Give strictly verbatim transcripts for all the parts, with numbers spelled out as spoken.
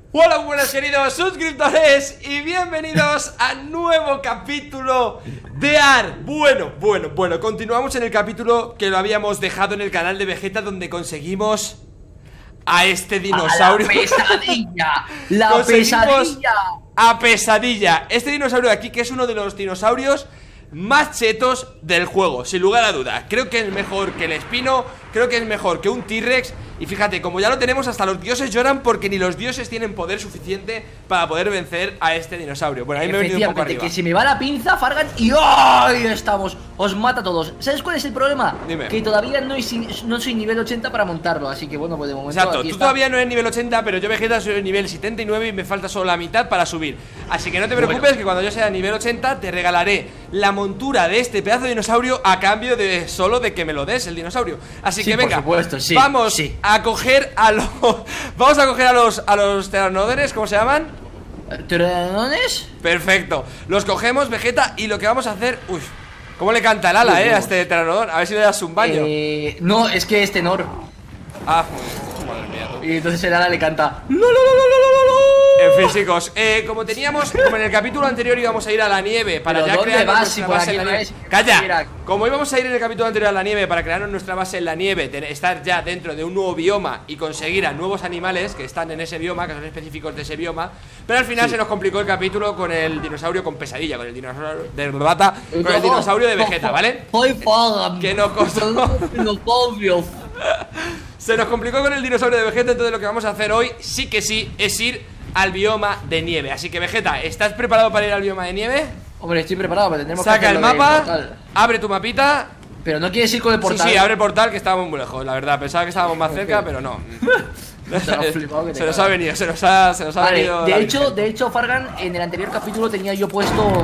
Hola, buenas queridos suscriptores y bienvenidos a nuevo capítulo de Ar. Bueno, bueno, bueno, continuamos en el capítulo que lo habíamos dejado en el canal de Vegeta, donde conseguimos a este dinosaurio. ¡A la pesadilla! ¡La pesadilla! A Pesadilla, este dinosaurio de aquí, que es uno de los dinosaurios más chetos del juego, sin lugar a duda. Creo que es mejor que el Espino, creo que es mejor que un T-Rex. Y fíjate, como ya lo tenemos, hasta los dioses lloran porque ni los dioses tienen poder suficiente para poder vencer a este dinosaurio. Bueno, ahí me he venido un poco arriba. Que se me va la pinza, Fargan, y ¡ay! Estamos, os mata a todos. ¿Sabes cuál es el problema? Dime. Que todavía no, es, no soy nivel ochenta para montarlo, así que bueno, pues de momento. Exacto, aquí tú está. todavía no eres nivel ochenta, pero yo Vegeta soy nivel setenta y nueve y me falta solo la mitad para subir. Así que no te preocupes, bueno, que cuando yo sea nivel ochenta te regalaré la montura de este pedazo de dinosaurio a cambio de solo de que me lo des el dinosaurio. Así sí, que venga, por supuesto, sí, vamos sí. a coger a los... Vamos a coger a los, a los pteranodores, ¿cómo se llaman? ¿Pteranodones? Perfecto, los cogemos, Vegeta, y lo que vamos a hacer... Uy, cómo le canta el ala, Uy, eh, no. a este pteranodón. A ver si le das un baño. eh, No, es que es tenor. Ah, madre mía, tú. Y entonces el ala le canta ¡No, no, no, no, no, no! En fin, chicos, eh, como teníamos, como en el capítulo anterior íbamos a ir a la nieve para ¿Pero ya dónde crear vas? nuestra Si por base aquí en la no nieve. es. ¡Calla! Mira. Como íbamos a ir en el capítulo anterior a la nieve para crear nuestra base en la nieve, ten- estar ya dentro de un nuevo bioma y conseguir a nuevos animales que están en ese bioma, que son específicos de ese bioma, pero al final Sí. se nos complicó el capítulo con el dinosaurio con Pesadilla, con el dinosaurio de Bata, con el dinosaurio de Vegeta, ¿vale? Soy Fargan. Que nos costó. Dinosaurios. Se nos complicó con el dinosaurio de Vegeta, entonces lo que vamos a hacer hoy, sí que sí, es ir al bioma de nieve. Así que Vegeta, ¿estás preparado para ir al bioma de nieve? Hombre, estoy preparado, pero tendremos que Saca el hacerlo del mapa, portal. abre tu mapita. Pero no quieres ir con el portal. Sí, sí, abre el portal, que estábamos muy lejos, la verdad. Pensaba que estábamos más cerca, pero no. Te lo has flipado que te Se nos cagas. ha venido, se nos ha, se nos ha Vale, venido de la hecho, Virgen. de hecho, Fargan, en el anterior capítulo tenía yo puesto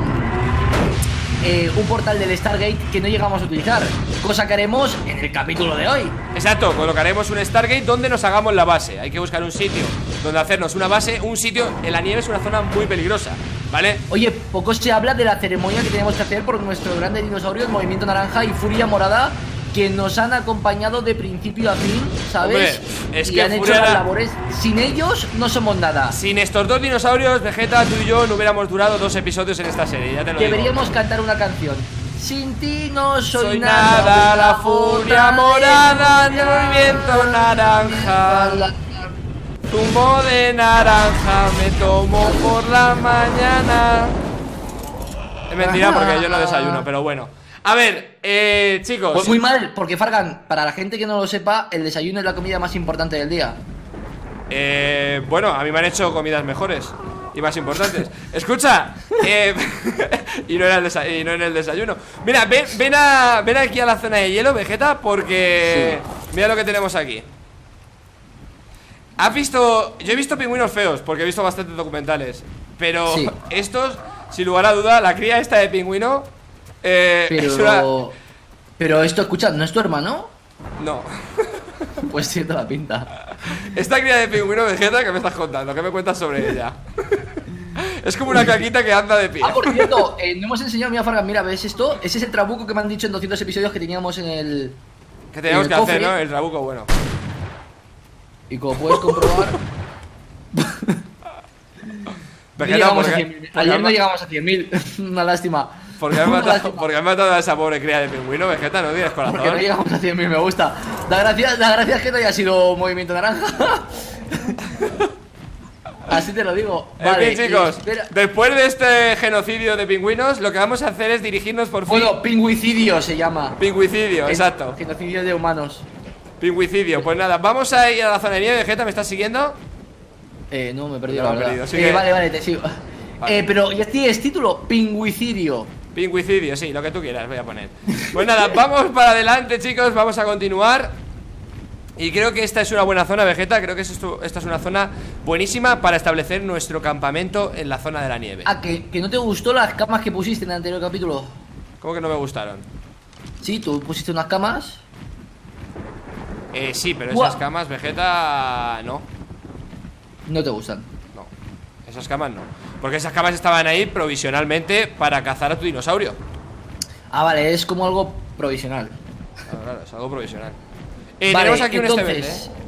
eh, un portal del Stargate que no llegamos a utilizar. Cosa que haremos en el capítulo de hoy. Exacto, colocaremos un Stargate donde nos hagamos la base. Hay que buscar un sitio donde hacernos una base. Un sitio, en la nieve es una zona muy peligrosa, ¿vale? Oye, poco se habla de la ceremonia que tenemos que hacer por nuestro grande dinosaurio, el Movimiento Naranja y Furia Morada, que nos han acompañado de principio a fin, ¿sabes? Hombre, es y que han hecho Furia las era- labores. Sin ellos no somos nada. Sin estos dos dinosaurios, Vegeta, tú y yo no hubiéramos durado dos episodios en esta serie, ya te lo digo. Deberíamos cantar una canción. Sin ti no soy, Soy nada, la furia morada del movimiento naranja. Zumo de naranja me tomo por la mañana. Es mentira porque yo no desayuno, pero bueno. A ver, eh, chicos. Pues muy mal, porque Fargan, para la gente que no lo sepa, el desayuno es la comida más importante del día. Eh, bueno, a mí me han hecho comidas mejores y más importantes. Escucha, eh, y, no era el desa- y no en el desayuno. Mira, ven, ven, a, ven aquí a la zona de hielo, Vegeta, porque mira lo que tenemos aquí. ¿Has visto? Yo he visto pingüinos feos, porque he visto bastantes documentales. Pero Sí. estos, sin lugar a duda, la cría esta de pingüino eh, es una... Pero. Pero esto, escucha, ¿no es tu hermano? No. Pues siento la pinta. Esta cría de pingüino, Vegeta, ¿qué me estás contando? ¿Qué me cuentas sobre ella? Es como una caquita que anda de pie. Ah, por cierto, eh, no hemos enseñado, mira Fargan, mira, ¿ves esto? Ese es el trabuco que me han dicho en doscientos episodios que teníamos en el. Que teníamos el que hacer, cofre. ¿no? El trabuco, bueno. Y como puedes comprobar. Vegeta, llegamos ¿por a qué- cien mil. por qué Ayer has no ma- llegamos a cien mil. Una lástima. ¿Por qué has Una matado, lástima. por qué has matado a esa pobre cría de pingüino, Vegeta? No tienes corazón. Porque no llegamos a cien mil, me gusta. Da gracias, da gracias que no haya sido Movimiento Naranja. Así te lo digo. En Vale, fin, chicos, y espera. después de este genocidio de pingüinos, lo que vamos a hacer es dirigirnos por fin. Bueno, pingüicidio se llama. Pingüicidio, Es exacto. Genocidio de humanos. Pingüicidio, pues nada, vamos a ir a la zona de nieve, Vegeta, ¿me estás siguiendo? Eh, no, me he perdido No, la me he verdad. perdido, así Eh, que- Vale, vale, te sigo. Vale. Eh, pero ya tienes título, pingüicidio. Pingüicidio, sí, lo que tú quieras, voy a poner. Pues nada, vamos para adelante, chicos, vamos a continuar. Y creo que esta es una buena zona, Vegeta. Creo que esto- esta es una zona buenísima para establecer nuestro campamento en la zona de la nieve. Ah, que, que no te gustó las camas que pusiste en el anterior capítulo. ¿Cómo que no me gustaron? Sí, tú pusiste unas camas. Eh, sí, pero Buah. esas camas, Vegeta, no. No te gustan. No, esas camas no. Porque esas camas estaban ahí provisionalmente para cazar a tu dinosaurio. Ah, vale, es como algo provisional. Claro, claro, es algo provisional. Eh, Vale, tenemos aquí un entonces, este verde, ¿eh?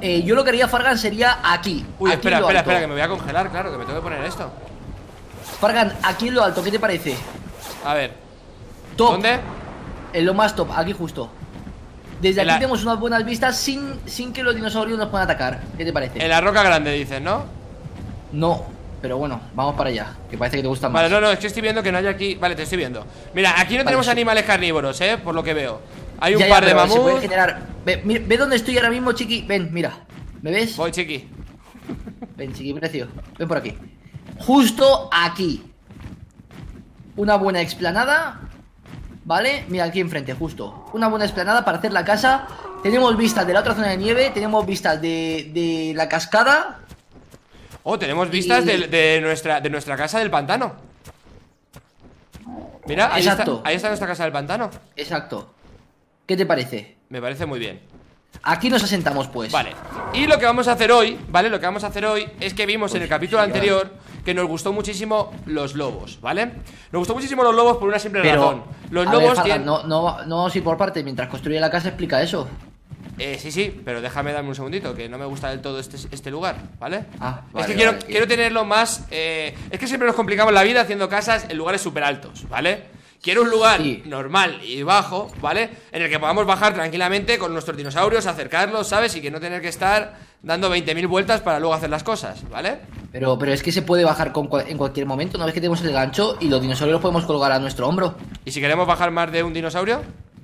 eh, yo lo que haría, Fargan, sería aquí. Uy, aquí espera, en lo espera, alto. espera, que me voy a congelar, claro, que me tengo que poner esto. Fargan, aquí en lo alto, ¿qué te parece? A ver, Top. ¿dónde? En lo más top, aquí justo. Desde En aquí la- tenemos unas buenas vistas sin, sin que los dinosaurios nos puedan atacar. ¿Qué te parece? En la roca grande dices, ¿no? No, pero bueno, vamos para allá. Que parece que te gusta más. Vale, no, no, es que estoy viendo que no hay aquí. Vale, te estoy viendo. Mira, aquí no Vale, tenemos sí. animales carnívoros, ¿eh? Por lo que veo. Hay un Ya, ya, par de pero se puede mamuts. generar. Ve, mi- ve dónde estoy ahora mismo, chiqui. Ven, mira. ¿Me ves? Voy, chiqui. Ven, chiqui, precio. Ven por aquí. Justo aquí. Una buena explanada. ¿Vale? Mira, aquí enfrente, justo. Una buena explanada para hacer la casa. Tenemos vistas de la otra zona de nieve. Tenemos vistas de, de la cascada. Oh, tenemos vistas Y- de, de nuestra, de nuestra casa del pantano. Mira, ahí Exacto. está, ahí está nuestra casa del pantano. Exacto. ¿Qué te parece? Me parece muy bien. Aquí nos asentamos, pues. Vale, y lo que vamos a hacer hoy, ¿vale? Lo que vamos a hacer hoy es que vimos en el capítulo sí, anterior que nos gustó muchísimo los lobos, ¿vale? Nos gustó muchísimo los lobos por una simple Pero, razón. Los a lobos ver, Fargan, tienen... no, no, no vamos a ir por parte. Mientras construye la casa, explica eso. Eh, sí, sí, pero déjame darme un segundito, que no me gusta del todo este, este lugar, ¿vale? Ah, es vale, que quiero, vale, quiero tenerlo más... eh, es que siempre nos complicamos la vida haciendo casas en lugares súper altos, ¿vale? Quiero un lugar Sí. normal y bajo, ¿vale? En el que podamos bajar tranquilamente con nuestros dinosaurios, acercarlos, ¿sabes? Y que no tener que estar dando veinte mil vueltas para luego hacer las cosas, ¿vale? Pero, pero es que se puede bajar con cual- en cualquier momento. ¿No ves que tenemos el gancho y los dinosaurios los podemos colgar a nuestro hombro? ¿Y si queremos bajar más de un dinosaurio?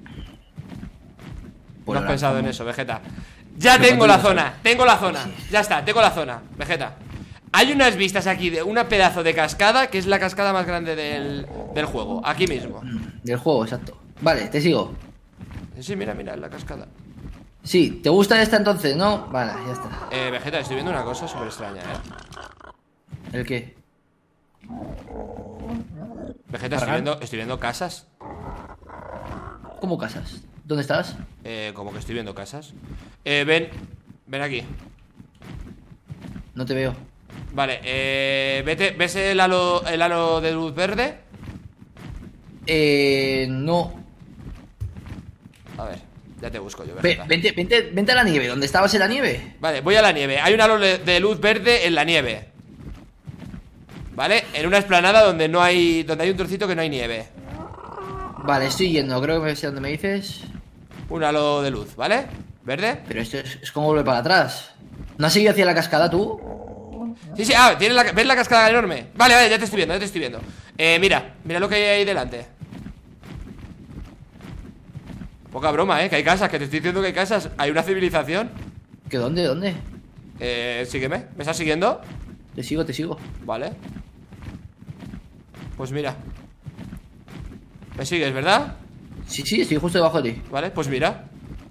Pues No has ahora, pensado en ¿cómo? eso, Vegeta. Ya Pero tengo la cuántos zona, tengo la zona. Ya está, tengo la zona, Vegeta. Hay unas vistas aquí de una pedazo de cascada, que es la cascada más grande del, del juego, aquí mismo. Del juego, exacto. Vale, te sigo. Sí, mira, mira, la cascada. Sí, ¿te gusta esta entonces, no? Vale, ya está. Eh, Vegeta, estoy viendo una cosa súper extraña, ¿eh? ¿El qué? Vegeta, estoy Fargan. viendo, estoy viendo casas. ¿Cómo casas? ¿Dónde estás? Eh, como que estoy viendo casas. Eh, ven, ven aquí. No te veo. Vale, eh, vete, ¿ves el halo, el halo de luz verde? Eh, no. A ver, ya te busco yo, Ve- Vegeta. vente, vente, vente a la nieve. ¿Dónde estabas en la nieve? Vale, voy a la nieve. Hay un halo de de luz verde en la nieve. ¿Vale? En una explanada donde no hay. Donde hay un trocito que no hay nieve. Vale, estoy yendo. Creo que sé dónde me dices. Un halo de luz, ¿vale? ¿Verde? Pero esto es, es como volver para atrás. ¿No has seguido hacia la cascada tú? Sí, sí, ah, ¿tienes la, ¿ves la cascada enorme? Vale, vale, ya te estoy viendo, ya te estoy viendo. Eh, mira, mira lo que hay ahí delante. Poca broma, eh, que hay casas, que te estoy diciendo que hay casas. Hay una civilización. ¿Qué dónde? ¿Dónde? Eh, sígueme, ¿me estás siguiendo? Te sigo, te sigo. Vale. Pues mira. ¿Me sigues, verdad? Sí, sí, estoy justo debajo de ti. Vale, pues mira.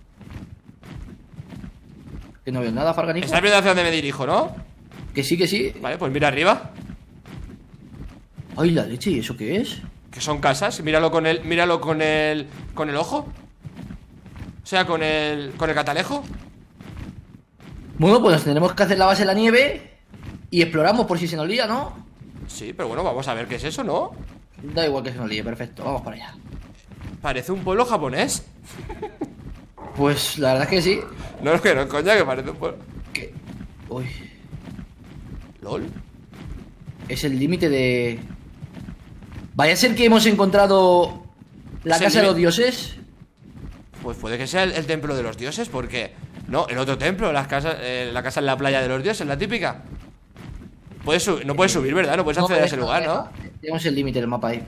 Que no veo nada, Farganico. Estás viendo hacia dónde me dirijo, ¿no? Que sí, que sí. Vale, pues mira arriba. Ay, la leche, ¿y eso qué es? Que son casas, míralo con el. Míralo con el. Con el ojo. O sea, con el. Con el catalejo. Bueno, pues nos tendremos que hacer la base en la nieve y exploramos por si se nos lía, ¿no? Sí, pero bueno, vamos a ver qué es eso, ¿no? Da igual que se nos líe, perfecto, vamos para allá. Parece un pueblo japonés. Pues la verdad es que sí. No, no, que no, coña, que parece un pueblo. Que... Uy, ¿Lol? es el límite de... Vaya a ser que hemos encontrado la Es el casa de los límite. dioses. Pues puede que sea el, el templo de los dioses, porque. No, el otro templo, las casas, eh, la casa en la playa de los dioses, la típica. Puedes subir, no puedes subir, ¿verdad? No puedes acceder a ese deja, lugar, deja. ¿no? Tenemos el límite del mapa ahí.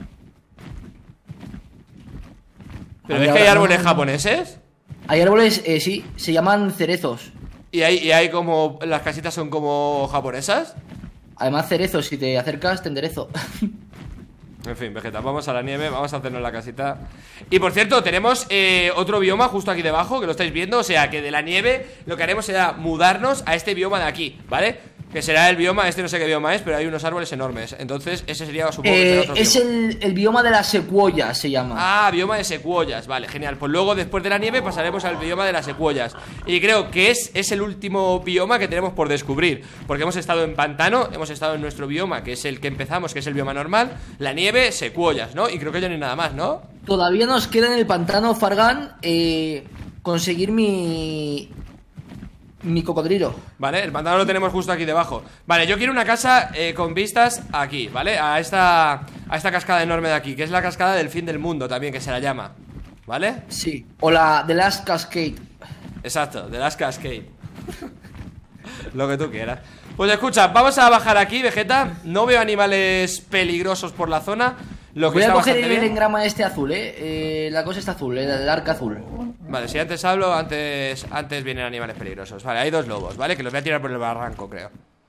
Pero Ahí ves que hay ahora- árboles no, no, no. japoneses. Hay árboles, eh, sí, se llaman cerezos. Y hay, y hay como. Las casitas son como japonesas. Además, cerezos, si te acercas, te enderezo. En fin, Vegeta, vamos a la nieve, vamos a hacernos la casita. Y por cierto, tenemos eh, otro bioma justo aquí debajo, que lo estáis viendo. O sea, que de la nieve lo que haremos será mudarnos a este bioma de aquí, ¿vale? Que será el bioma, este no sé qué bioma es, pero hay unos árboles enormes. Entonces, ese sería, supongo que será Eh, otro es bioma. el, el bioma de las secuoyas, se llama. Ah, bioma de secuoyas, vale, genial. Pues luego, después de la nieve, pasaremos al bioma de las secuoyas. Y creo que es, es el último bioma que tenemos por descubrir. Porque hemos estado en pantano, hemos estado en nuestro bioma, que es el que empezamos, que es el bioma normal. La nieve, secuoyas, ¿no? Y creo que ya no hay nada más, ¿no? Todavía nos queda en el pantano, Fargan, eh, conseguir mi... mi cocodrilo. Vale, el pantano lo tenemos justo aquí debajo. Vale, yo quiero una casa eh, con vistas aquí, ¿vale? A esta, a esta cascada enorme de aquí, que es la cascada del fin del mundo también, que se la llama, ¿vale? Sí, o la The Last Cascade. Exacto, The Last Cascade. Lo que tú quieras. Pues escucha, vamos a bajar aquí, Vegeta. No veo animales peligrosos por la zona. Lo que Voy a está coger bastante el bien. engrama este azul, eh. eh La cosa está azul, el, el arca azul. Vale, si antes hablo, antes, antes vienen animales peligrosos. Vale, hay dos lobos, ¿vale? Que los voy a tirar por el barranco, creo.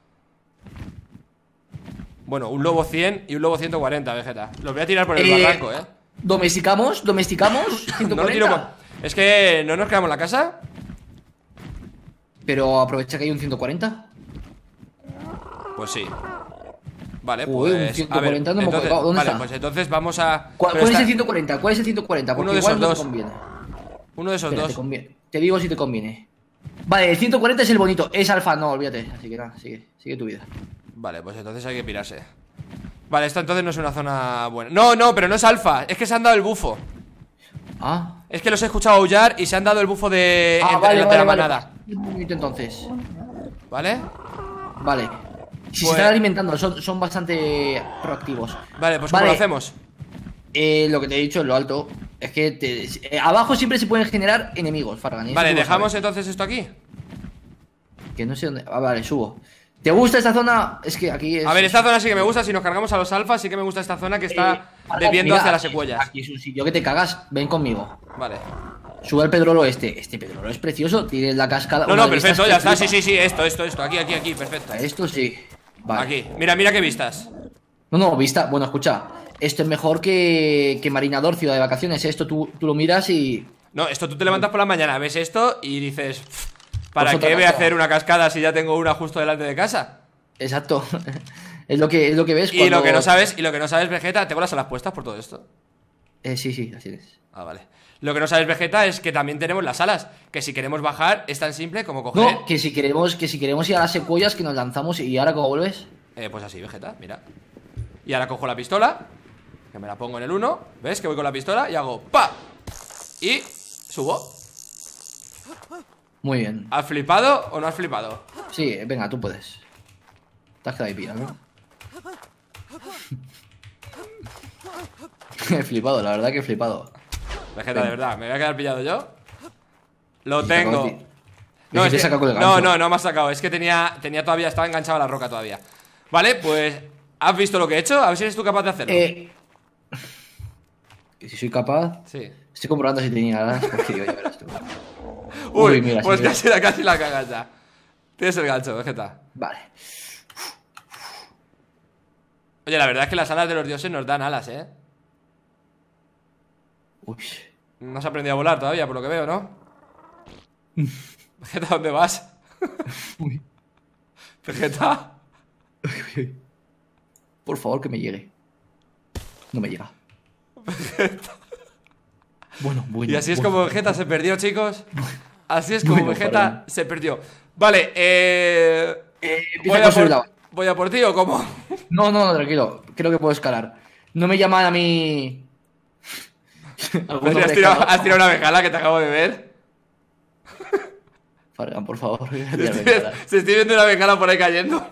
Bueno, un lobo cien y un lobo ciento cuarenta, Vegeta. Los voy a tirar por el Eh, barranco, ¿eh? ¿Domesticamos? ¿Domesticamos? ciento No lo cuarenta. tiro por... Es que no nos quedamos en la casa. Pero aprovecha que hay un ciento cuarenta. Pues sí. Vale, Uy, un pues... ciento a ver, cuarenta no me entonces, acuerdo. ¿Dónde vale, está? pues entonces vamos a... ¿Cuál, pero cuál es está- el ciento cuarenta? ¿Cuál es el ciento cuarenta? Porque Uno de igual esos no dos. te conviene. Uno de esos Espera, te dos. conviene. Te digo si te conviene. Vale, el ciento cuarenta es el bonito. Es alfa, no, olvídate. Así que nada, sigue, sigue tu vida. Vale, pues entonces hay que pirarse. Vale, esta entonces no es una zona buena. No, no, pero no es alfa. Es que se han dado el bufo. Ah, Es que los he escuchado aullar y se han dado el bufo de, ah entre- vale, de vale, la vale. manada. Un bonito entonces. ¿Vale? Vale. Si Pues- se están alimentando, son, son bastante proactivos. Vale, pues Vale. ¿cómo lo hacemos? Eh, lo que te he dicho en lo alto es que te- eh, abajo siempre se pueden generar enemigos, Fargan. y eso Vale, tú lo dejamos sabes. entonces esto aquí. Que no sé dónde. Ah, vale, subo. ¿Te gusta esta zona? Es que aquí es. A ver, esta zona sí que me gusta. Si nos cargamos a los alfas, sí que me gusta esta zona que Eh, está Fargan, desviando mira, hacia las aquí- secuellas. Aquí es un sitio que te cagas. Ven conmigo. Vale. Sube al pedrolo este. Este pedrolo es precioso. Tienes la cascada. No, una no, de perfecto, estas ya que está. Sí, flipa. sí, sí, esto, esto, esto. Aquí, aquí, aquí, perfecto. Esto sí. Vale. Aquí. Mira, mira qué vistas. No, no, vista. Bueno, escucha. Esto es mejor que, que Marinador, ciudad de vacaciones. Esto tú, tú lo miras y. No, esto tú te levantas por la mañana, ves esto y dices, "Pff, ¿para Pues otra qué voy a cascada. hacer una cascada si ya tengo una justo delante de casa? Exacto. es, lo que, es lo que ves Y cuando. lo que no sabes, y lo que no sabes, Vegeta, ¿tengo las alas puestas por todo esto? Eh, sí, sí, así es. Ah, vale. Lo que no sabes, Vegeta, es que también tenemos las alas. Que si queremos bajar, es tan simple como coger. No, que si queremos, que si queremos ir a las secuoyas que nos lanzamos y ahora cómo vuelves. Eh, pues así, Vegeta, mira. Y ahora cojo la pistola, que me la pongo en el uno. ¿Ves? Que voy con la pistola y hago ¡pa! Y subo. Muy bien. ¿Has flipado o no has flipado? Sí, venga, tú puedes. Te has quedado ahí pillado, ¿no? He flipado, la verdad que he flipado. Vegeta, de verdad, ¿me voy a quedar pillado yo? Lo Y te acabo tengo. de- No, Y es te que- saca con el no, gancho. no, no me has sacado. Es que tenía, tenía todavía, estaba enganchado a la roca todavía. Vale, pues ¿has visto lo que he hecho? A ver si eres tú capaz de hacerlo. Eh. Que si soy capaz. Sí. Estoy comprobando si tenía alas. Porque digo, ya verás tú. Uy, Uy, mira, pues sí, mira. casi, la, casi la cagas ya. Tienes el gancho, Vegeta. Vale. Oye, la verdad es que las alas de los dioses nos dan alas, ¿eh? Uy. No has aprendido a volar todavía, por lo que veo, ¿no? Vegeta, ¿dónde vas? Uy. Vegeta. Por favor, que me llegue. No me llega. Bueno, bueno. Y así es bueno. como Vegeta se perdió, chicos. Así es como Bueno, Vegeta perdón. se perdió. Vale, eh... Eh, empieza ¿Voy a a, construir por, la- ¿Voy a por ti o cómo? No, no, no, tranquilo. Creo que puedo escalar. No me llaman a mí. Alguno ¿Has me tirado, escala. has tirado una bengala que te acabo de ver? Fargan, por favor. Se estoy, se estoy viendo una bengala por ahí cayendo.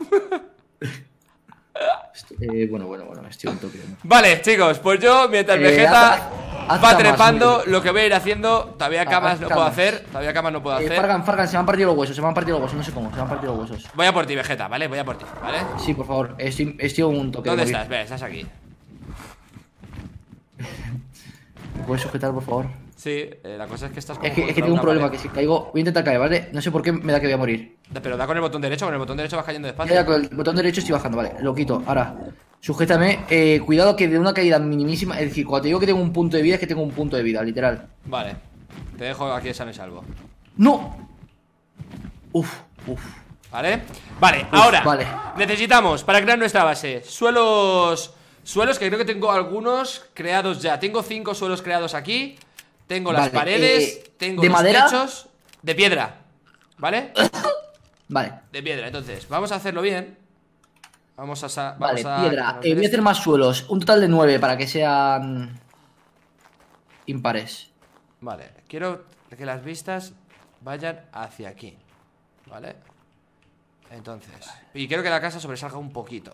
Eh, bueno, bueno, bueno, me estoy un toque. ¿no? Vale, chicos, pues yo, mientras Eh, Vegeta haz- haz va camas, trepando, hombre. lo que voy a ir haciendo, todavía Ah, camas haz no puedo camas. hacer, todavía camas no puedo Eh, hacer. Fargan, Fargan, se me han partido los huesos, se me han partido los huesos, no sé cómo, se me han partido los huesos. Voy a por ti, Vegeta, ¿vale? Voy a por ti, ¿vale? Sí, por favor, estoy, estoy a un toque. de ¿Dónde morir. estás? Ve, estás aquí. ¿Me puedes sujetar, por favor? Sí, eh, la cosa es que estás como Es que, es que contra tengo un una problema, pared. que si caigo, voy a intentar caer, ¿vale? No sé por qué me da que voy a morir. Pero da con el botón derecho, con el botón derecho vas cayendo Ya, despacio. ya, con el botón derecho estoy bajando, vale, lo quito. Ahora, sujétame, eh, cuidado que de una caída minimísima, es decir, cuando te digo que tengo un punto de vida, es que tengo un punto de vida, literal. Vale, te dejo aquí sano y salvo. ¡No! Uf, uf. ¿Vale? Vale, ahora vale. necesitamos, para crear nuestra base, suelos. Suelos que creo que tengo algunos creados ya. Tengo cinco suelos creados aquí. Tengo las Vale, paredes, eh, tengo ¿de los madera? techos. De piedra, ¿vale? Vale, De piedra, entonces, vamos a hacerlo bien. Vamos a... sa- vale, vamos a piedra. coger Eh, voy a esto. hacer más suelos, un total de nueve para que sean impares. Vale, quiero que las vistas vayan hacia aquí. ¿vale? Entonces, y quiero que la casa sobresalga un poquito.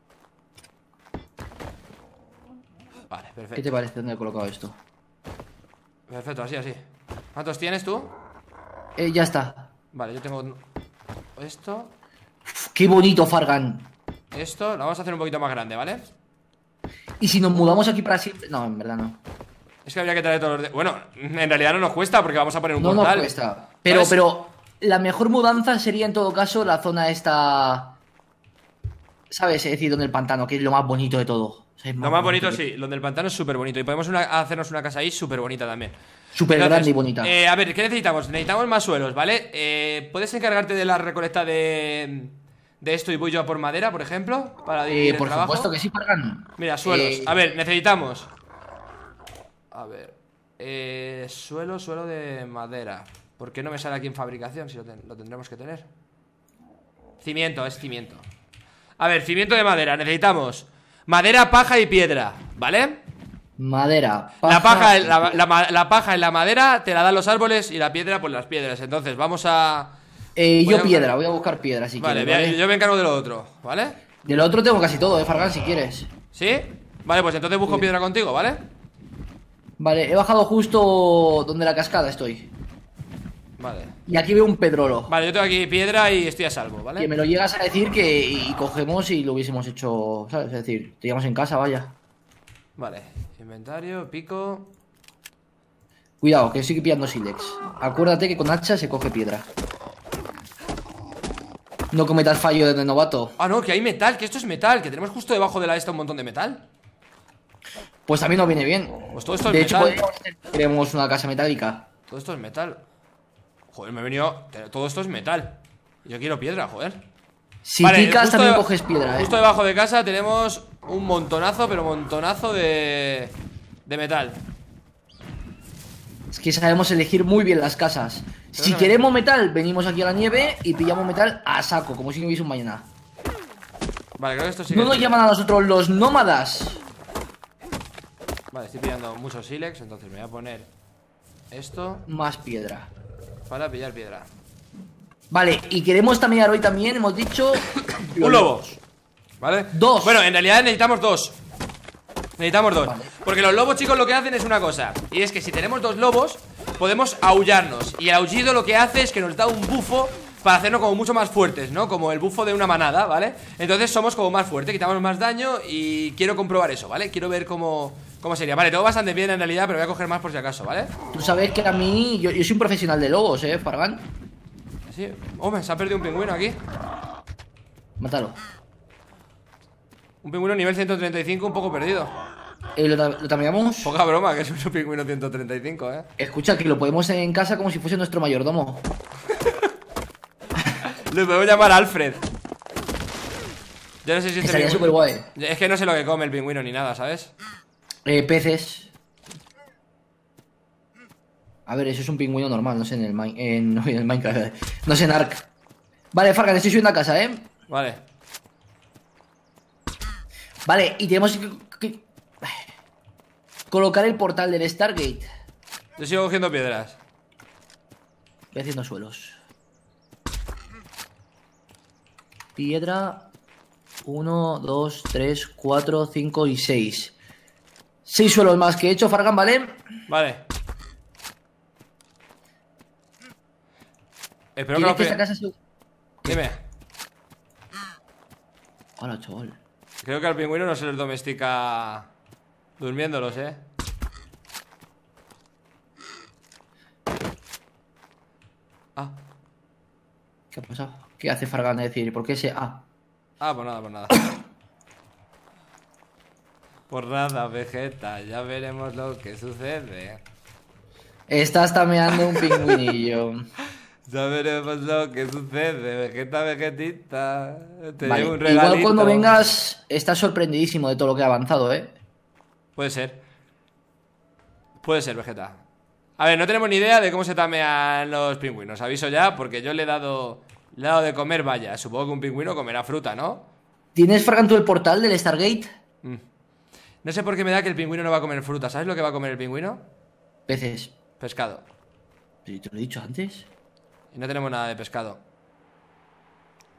Vale, perfecto. ¿Qué te parece dónde he colocado esto? Perfecto, así, así. ¿Cuántos tienes tú? Eh, ya está. Vale, yo tengo esto. Uf, qué bonito, Fargan. Esto, lo vamos a hacer un poquito más grande, ¿vale? ¿Y si nos mudamos aquí para siempre? No, en verdad no. Es que habría que traer todos los de... Bueno, en realidad no nos cuesta porque vamos a poner un No portal. nos cuesta. Pero, ¿Sabes? pero la mejor mudanza sería en todo caso la zona esta... ¿Sabes? Es decir, donde el pantano, que es lo más bonito de todo. O sea, es Lo más bonito, que- sí, donde el pantano es súper bonito. Y podemos una- hacernos una casa ahí súper bonita también. Súper Entonces, grande y bonita. eh, a ver, ¿qué necesitamos? Necesitamos más suelos, ¿vale? Eh, ¿Puedes encargarte de la recolecta de, de esto y voy yo a por madera, por ejemplo? Para dividir Eh, el por trabajo. supuesto que sí, Fargan. Mira, suelos. Eh, A ver, necesitamos. A ver. Eh, suelo, suelo de madera. ¿Por qué no me sale aquí en fabricación si lo, ten- lo tendremos que tener? Cimiento, es cimiento. A ver, cimiento de madera. Necesitamos madera, paja y piedra, ¿vale? Madera. La paja, la, la ma- la paja en la madera te la dan los árboles y la piedra pues las piedras. Entonces vamos a... Eh, voy yo a- piedra, voy a buscar piedra si Vale, quieres. vea- ¿vale? yo me encargo de lo otro, ¿vale? De lo otro tengo casi todo, eh, Fargan, si quieres. ¿Sí? Vale, pues entonces busco Sí. piedra contigo, ¿vale? Vale, he bajado justo donde la cascada estoy. Vale. Y aquí veo un pedrolo. Vale, yo tengo aquí piedra y estoy a salvo, ¿vale? Que me lo llegas a decir que y cogemos y lo hubiésemos hecho, ¿sabes? Es decir, te llevamos en casa, vaya. Vale, inventario, pico. Cuidado, que estoy pillando sílex. Acuérdate que con hacha se coge piedra. No cometas fallo de novato. Ah, no, que hay metal, que esto es metal. Que tenemos justo debajo de la esta un montón de metal. Pues también nos viene bien. Pues todo esto es De hecho, metal. podríamos hacer- queremos una casa metálica. Todo esto es metal. Joder, me he venido... Todo esto es metal. Yo quiero piedra, joder. Si Vale, picas justo también deba- coges piedra, eh. Justo debajo de casa tenemos un montonazo, pero montonazo de... De metal. Es que sabemos elegir muy bien las casas. Si Pero no- queremos metal, venimos aquí a la nieve y pillamos metal a saco, como si no hubiese un mañana. Vale, creo que esto sí No que... nos llaman a nosotros los nómadas. Vale, estoy pillando muchos sílex. Entonces me voy a poner esto Más piedra. para pillar piedra. Vale, y queremos tamear hoy también, hemos dicho... los Un lobo. lobos. ¿Vale? Dos. Bueno, en realidad necesitamos dos. Necesitamos dos. Vale. Porque los lobos, chicos, lo que hacen es una cosa. Y es que si tenemos dos lobos, podemos aullarnos. Y el aullido lo que hace es que nos da un bufo para hacernos como mucho más fuertes, ¿no? Como el bufo de una manada, ¿vale? Entonces somos como más fuertes, quitamos más daño. Y quiero comprobar eso, ¿vale? Quiero ver cómo, cómo sería. Vale, tengo bastante bien en realidad, pero voy a coger más por si acaso, ¿vale? Tú sabes que a mí... Yo, yo soy un profesional de lobos, eh, Fargan. Sí. Hombre, se ha perdido un pingüino aquí. Mátalo. Un pingüino nivel ciento treinta y cinco, un poco perdido. Eh, ¿Lo, ta- lo tameamos? Poca broma, que es un pingüino ciento treinta y cinco, ¿eh? Escucha, que lo podemos en casa como si fuese nuestro mayordomo. Le podemos llamar Alfred. Yo no sé si este Estaría pingüino- súper guay. Es que no sé lo que come el pingüino ni nada, ¿sabes? Eh, peces. A ver, eso es un pingüino normal, no sé en el, Min- en, no, en el Minecraft. No sé en Ark. Vale, Fargan, estoy subiendo a casa, ¿eh? Vale. Vale, y tenemos que, que- colocar el portal del Stargate. Yo sigo cogiendo piedras. Voy haciendo suelos. Piedra. Uno, dos, tres, cuatro, cinco y seis. Seis suelos más que he hecho, Fargan, ¿vale? Vale. Espero que ¿Quieres los que esta pi- casa se... Dime. Hola, chaval. Creo que al pingüino no se les domestica durmiéndolos, ¿eh? Ah. ¿Qué ha pasado? ¿Qué hace Fargan? Es decir, ¿por qué se...? Ah. Ah, pues nada, pues nada. Por nada, Vegeta, ya veremos lo que sucede. Estás tameando un pingüinillo. Ya veremos lo que sucede, Vegeta, Vegetita. Te Vale, llevo un igual regalito. cuando vengas estás sorprendidísimo de todo lo que ha avanzado, ¿eh? Puede ser. Puede ser, Vegeta. A ver, no tenemos ni idea de cómo se tamean los pingüinos. Aviso ya, porque yo le he dado, le he dado de comer, vaya. Supongo que un pingüino comerá fruta, ¿no? ¿Tienes, Fargan, tú el portal del Stargate? Mm. No sé por qué me da que el pingüino no va a comer fruta. ¿Sabes lo que va a comer el pingüino? Peces. Pescado. Sí, te lo he dicho antes. Y no tenemos nada de pescado.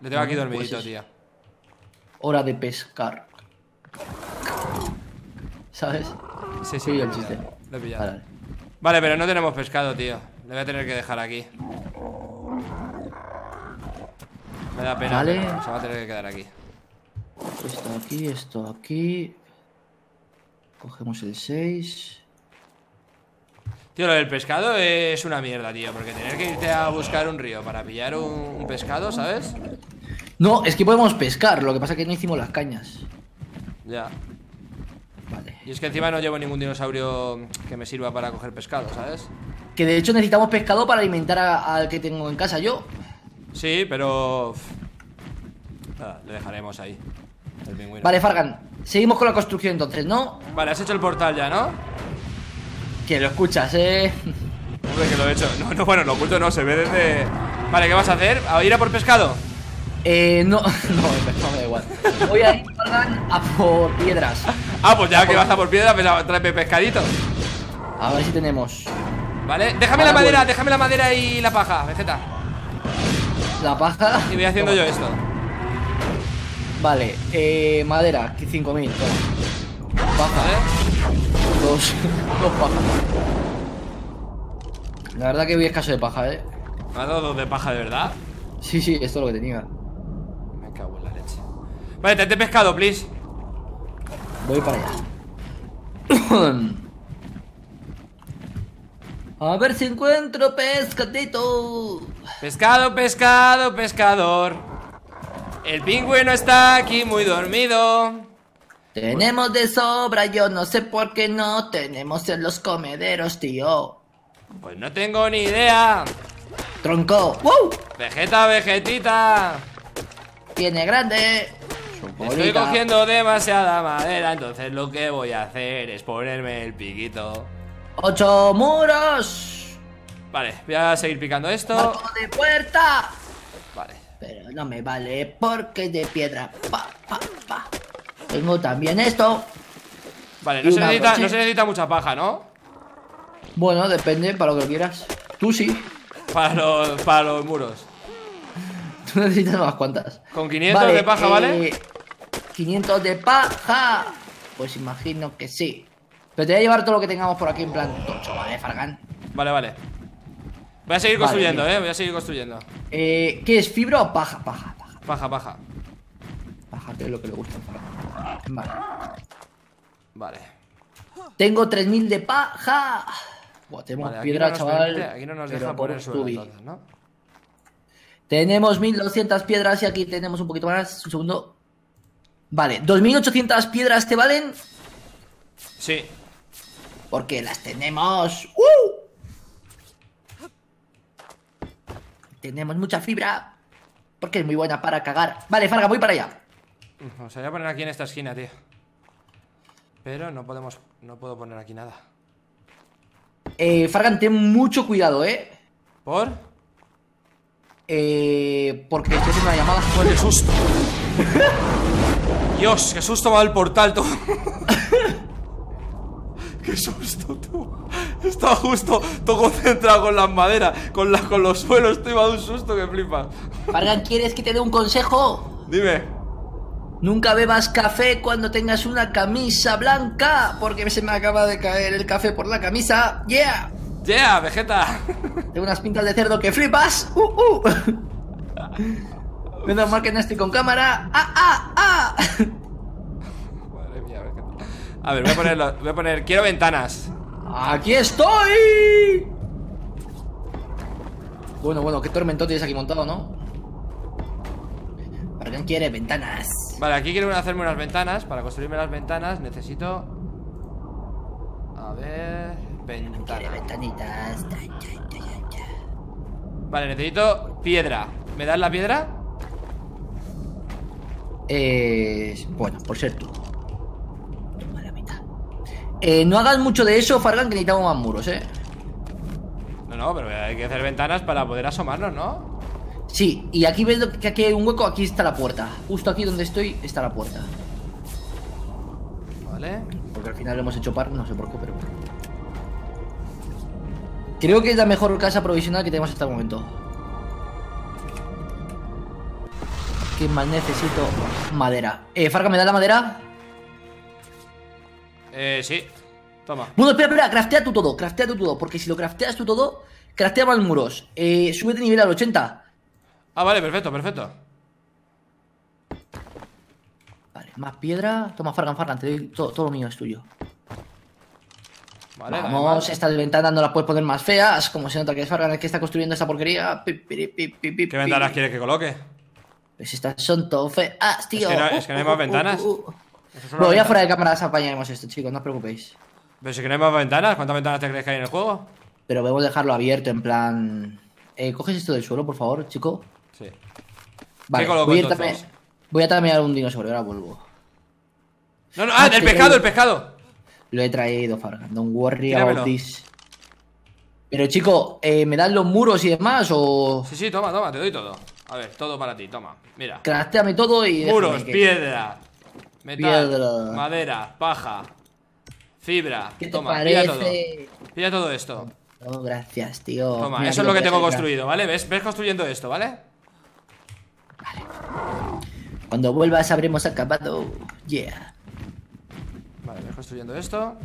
Le tengo aquí Bueno, dormidito, pues es- tío. Hora de pescar. ¿Sabes? Sí, sí, Sí, lo he el pillado, chiste. lo he pillado. Vale, vale. Vale, pero no tenemos pescado, tío. Le voy a tener que dejar aquí. Me da pena, Vale. pero se va a tener que quedar aquí. Esto aquí, esto aquí. Cogemos el seis. Tío, lo del pescado es una mierda, tío. Porque tener que irte a buscar un río para pillar un, un pescado, ¿sabes? No, es que podemos pescar, lo que pasa es que no hicimos las cañas. Ya. Vale. Y es que encima no llevo ningún dinosaurio que me sirva para coger pescado, ¿sabes? Que de hecho necesitamos pescado para alimentar a- al que tengo en casa yo. Sí, pero... uf, nada, le dejaremos ahí. El pingüino. Vale, Fargan, seguimos con la construcción entonces, ¿no? Vale, has hecho el portal ya, ¿no? Que lo escuchas, eh. Hombre, que lo he hecho. No, no, bueno, lo oculto no, se ve desde... Vale, ¿qué vas a hacer? ¿A ir a por pescado? Eh, no, no, me da igual. Voy a ir, Fargan, a por piedras. Ah, pues ya que vas a por piedra, pues tráeme pescadito. A ver si tenemos Vale, déjame Vale, la madera, voy. déjame la madera y la paja, Vegeta. la paja. Y voy haciendo Toma. yo esto. Vale, eh, madera, aquí cinco mil. Toma. Paja, ¿Vale? dos, dos pajas. La verdad que voy escaso de paja, eh. Me ha dado dos de paja, de verdad. Sí, sí, esto es lo que tenía. Me cago en la leche. Vale, tráete pescado, please. Voy para allá. A ver si encuentro pescadito. Pescado, pescado, pescador. El pingüino está aquí muy dormido. Tenemos de sobra, yo no sé por qué no tenemos en los comederos, tío. Pues no tengo ni idea. Tronco. ¡Wow! Vegeta, vegetita. Tiene grande. Estoy Bolita. cogiendo demasiada madera, entonces lo que voy a hacer es ponerme el piquito. ¡Ocho muros! Vale, voy a seguir picando esto. ¡Marco de puerta! Vale. Pero no me vale porque es de piedra. Pa, pa, pa. Tengo también esto. Vale, Y no se, una necesita, broche. no se necesita mucha paja, ¿no? Bueno, depende, para lo que quieras. Tú sí. Para los, para los muros. Tú necesitas unas cuantas. Con quinientos de paja, ¿vale? eh, quinientos de paja. Pues imagino que sí. Pero te voy a llevar todo lo que tengamos por aquí en plan tocho, ¿vale, Fargan? Vale, vale. Voy a seguir Vale, construyendo, mira. eh. Voy a seguir construyendo. Eh, ¿Qué es? ¿Fibra o paja? Paja, paja. Paja, paja. Paja, que es lo que le gusta a Fargan. Vale. Vale. Tengo tres mil de paja. Buah, tenemos Vale, aquí piedra, no nos chaval. permite- aquí no nos pero deja por poner un suelo, tubi. entonces, ¿no? Tenemos mil doscientas piedras y aquí tenemos un poquito más. Un segundo. Vale, dos mil ochocientas piedras te valen. Sí. Porque las tenemos. ¡Uh! Tenemos mucha fibra. Porque es muy buena para cagar. Vale, Farga, voy para allá. O sea, voy a poner aquí en esta esquina, tío. Pero no podemos. No puedo poner aquí nada. Eh, Fargan, ten mucho cuidado, eh. ¿Por? Eh. Porque estoy haciendo una llamada. ¡Joder, qué susto! Dios, qué susto me ha dado el portal, tú. Qué susto, tú. Estaba justo todo concentrado con las maderas, con, la, con los suelos, te iba a dar un susto que flipas. Fargan, ¿quieres que te dé un consejo? Dime. Nunca bebas café cuando tengas una camisa blanca. Porque se me acaba de caer el café por la camisa. ¡Yeah! Yeah, Vegeta. Tengo unas pintas de cerdo que flipas. ¡Uh, uh! Menos mal que no estoy con cámara. ¡Ah, ah, ah! Madre mía, Vegeta. A ver, voy a ponerlo. Voy a poner. Quiero ventanas. ¡Aquí estoy! Bueno, bueno, qué tormentón tienes aquí montado, ¿no? ¿Para quién quiere ventanas? Vale, aquí quiero hacerme unas ventanas. Para construirme las ventanas necesito. A ver. Quiere Ventana. ventanitas. Ta, ta, ta, ta, ta. Vale, necesito piedra. ¿Me das la piedra? Eh, bueno, por ser tú. Toma la mitad. Eh, no hagas mucho de eso, Fargan, que necesitamos más muros, ¿eh? No, no, pero hay que hacer ventanas para poder asomarnos, ¿no? Sí, y aquí ves que aquí hay un hueco, aquí está la puerta. Justo aquí donde estoy está la puerta. Vale. Porque al final lo hemos hecho par, no sé por qué, pero bueno. Creo que es la mejor casa provisional que tenemos hasta el momento. ¿Qué más necesito? Madera. Eh, Farga, ¿me da la madera? Eh, sí. Toma. Bueno, espera, espera, craftea tú todo, craftea tú todo. Porque si lo crafteas tú todo, craftea más muros. Eh, súbete nivel al ochenta. Ah, vale, perfecto, perfecto. Vale, más piedra. Toma, Fargan, Fargan, te doy todo, todo lo mío es tuyo. Vale, Vamos, además. estas ventanas no las puedes poner más feas. Como se nota que es Fargan el que está construyendo esta porquería. Pi, pi, pi, pi, pi, ¿Qué ventanas quieres que coloque? Pues estas son todo feas, tío. Es que no- es que no hay más ventanas. Uh, uh, uh. Esas son Bueno, las ya fuera de ventanas. cámaras apañaremos esto, chicos, no os preocupéis. Pero si que no hay más ventanas, ¿cuántas ventanas te crees que hay en el juego? Pero podemos dejarlo abierto, en plan... Eh, ¿coges esto del suelo, por favor, chico? Sí. Vale, ¿Qué coloco voy a ir entonces? también... Voy a tamear un dinosaurio, ahora vuelvo. No, no, Ah, ah, te el pescado, traigo. el pescado. Lo he traído, Fargan, don't worry Tíramelo. about this. Pero, chico, eh, ¿me dan los muros y demás o...? Sí, sí, toma, toma, te doy todo. A ver, todo para ti, toma. Mira. Craftéame todo y... Muros, déjame que- piedra, metal, Piedra. madera, paja, fibra. ¿Qué te Toma, pilla todo. parece? Pilla todo esto. Oh, gracias, tío. Toma, Mira eso aquí es lo que voy a tengo hacer, construido, ¿vale? ¿Ves? ¿Ves construyendo esto, ¿vale? Cuando vuelvas habremos acabado. Yeah. Vale, ves construyendo esto.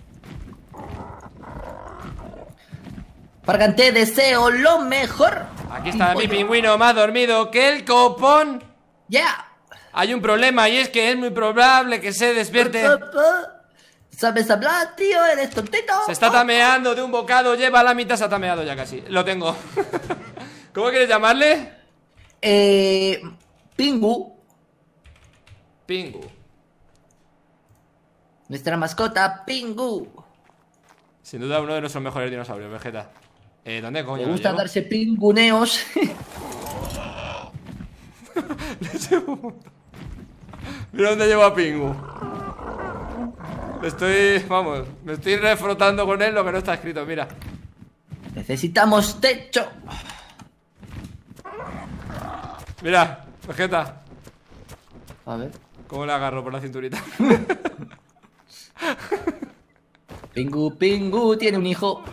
Fargan, te deseo lo mejor. Aquí está mi Pollo. pingüino más dormido que el copón. Yeah. Hay un problema y es que es muy probable que se despierte. ¿Sabes hablar, tío? ¿Eres tontito? Se está tameando de un bocado, lleva la mitad, se ha tameado ya casi. Lo tengo. ¿Cómo quieres llamarle? Eh... Pingu. Pingu. Nuestra mascota, Pingu. Sin duda uno de nuestros mejores dinosaurios, Vegeta. Eh, ¿dónde coño Me lo gusta llevo? darse pinguneos. Mira dónde llevo a Pingu. Estoy, vamos, me estoy refrotando con él lo que no está escrito, mira. Necesitamos techo. Mira, Vegeta. A ver. ¿Cómo le agarro por la cinturita? Pingu, Pingu tiene un hijo.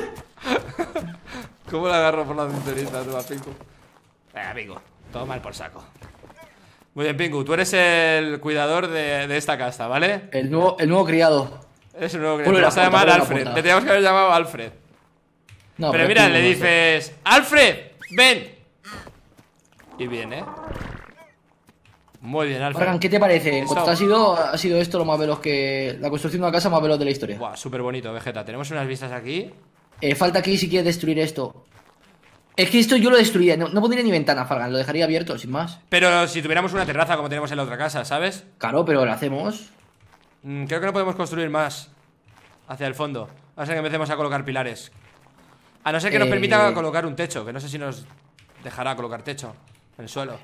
¿Cómo le agarro por la cinturita tú a Pingu? Venga, Pingu, todo mal por saco. Muy bien, Pingu, tú eres el cuidador de, de esta casa, ¿vale? El nuevo, el nuevo criado. Eres un nuevo que Ponle te la vas a puerta, llamar ponle la Alfred. puerta. Te teníamos que haber llamado Alfred. No, Pero es mira, Pingu, le no sé. dices, ¡Alfred! ¡Ven! Y viene. Muy bien, Alfred. Fargan, ¿qué te parece? En Eso. cuanto ha sido, ha sido esto lo más veloz que... La construcción de una casa más veloz de la historia. Buah, súper bonito, Vegeta. Tenemos unas vistas aquí. Eh, falta aquí si quieres destruir esto. Es que esto yo lo destruiría. No, no pondría ni ventana, Fargan. Lo dejaría abierto, sin más. Pero si tuviéramos una terraza como tenemos en la otra casa, ¿sabes? Claro, pero lo hacemos. Mm, creo que no podemos construir más hacia el fondo. A no ser que empecemos a colocar pilares. A no ser que nos Eh. permita colocar un techo, que no sé si nos dejará colocar techo en el suelo.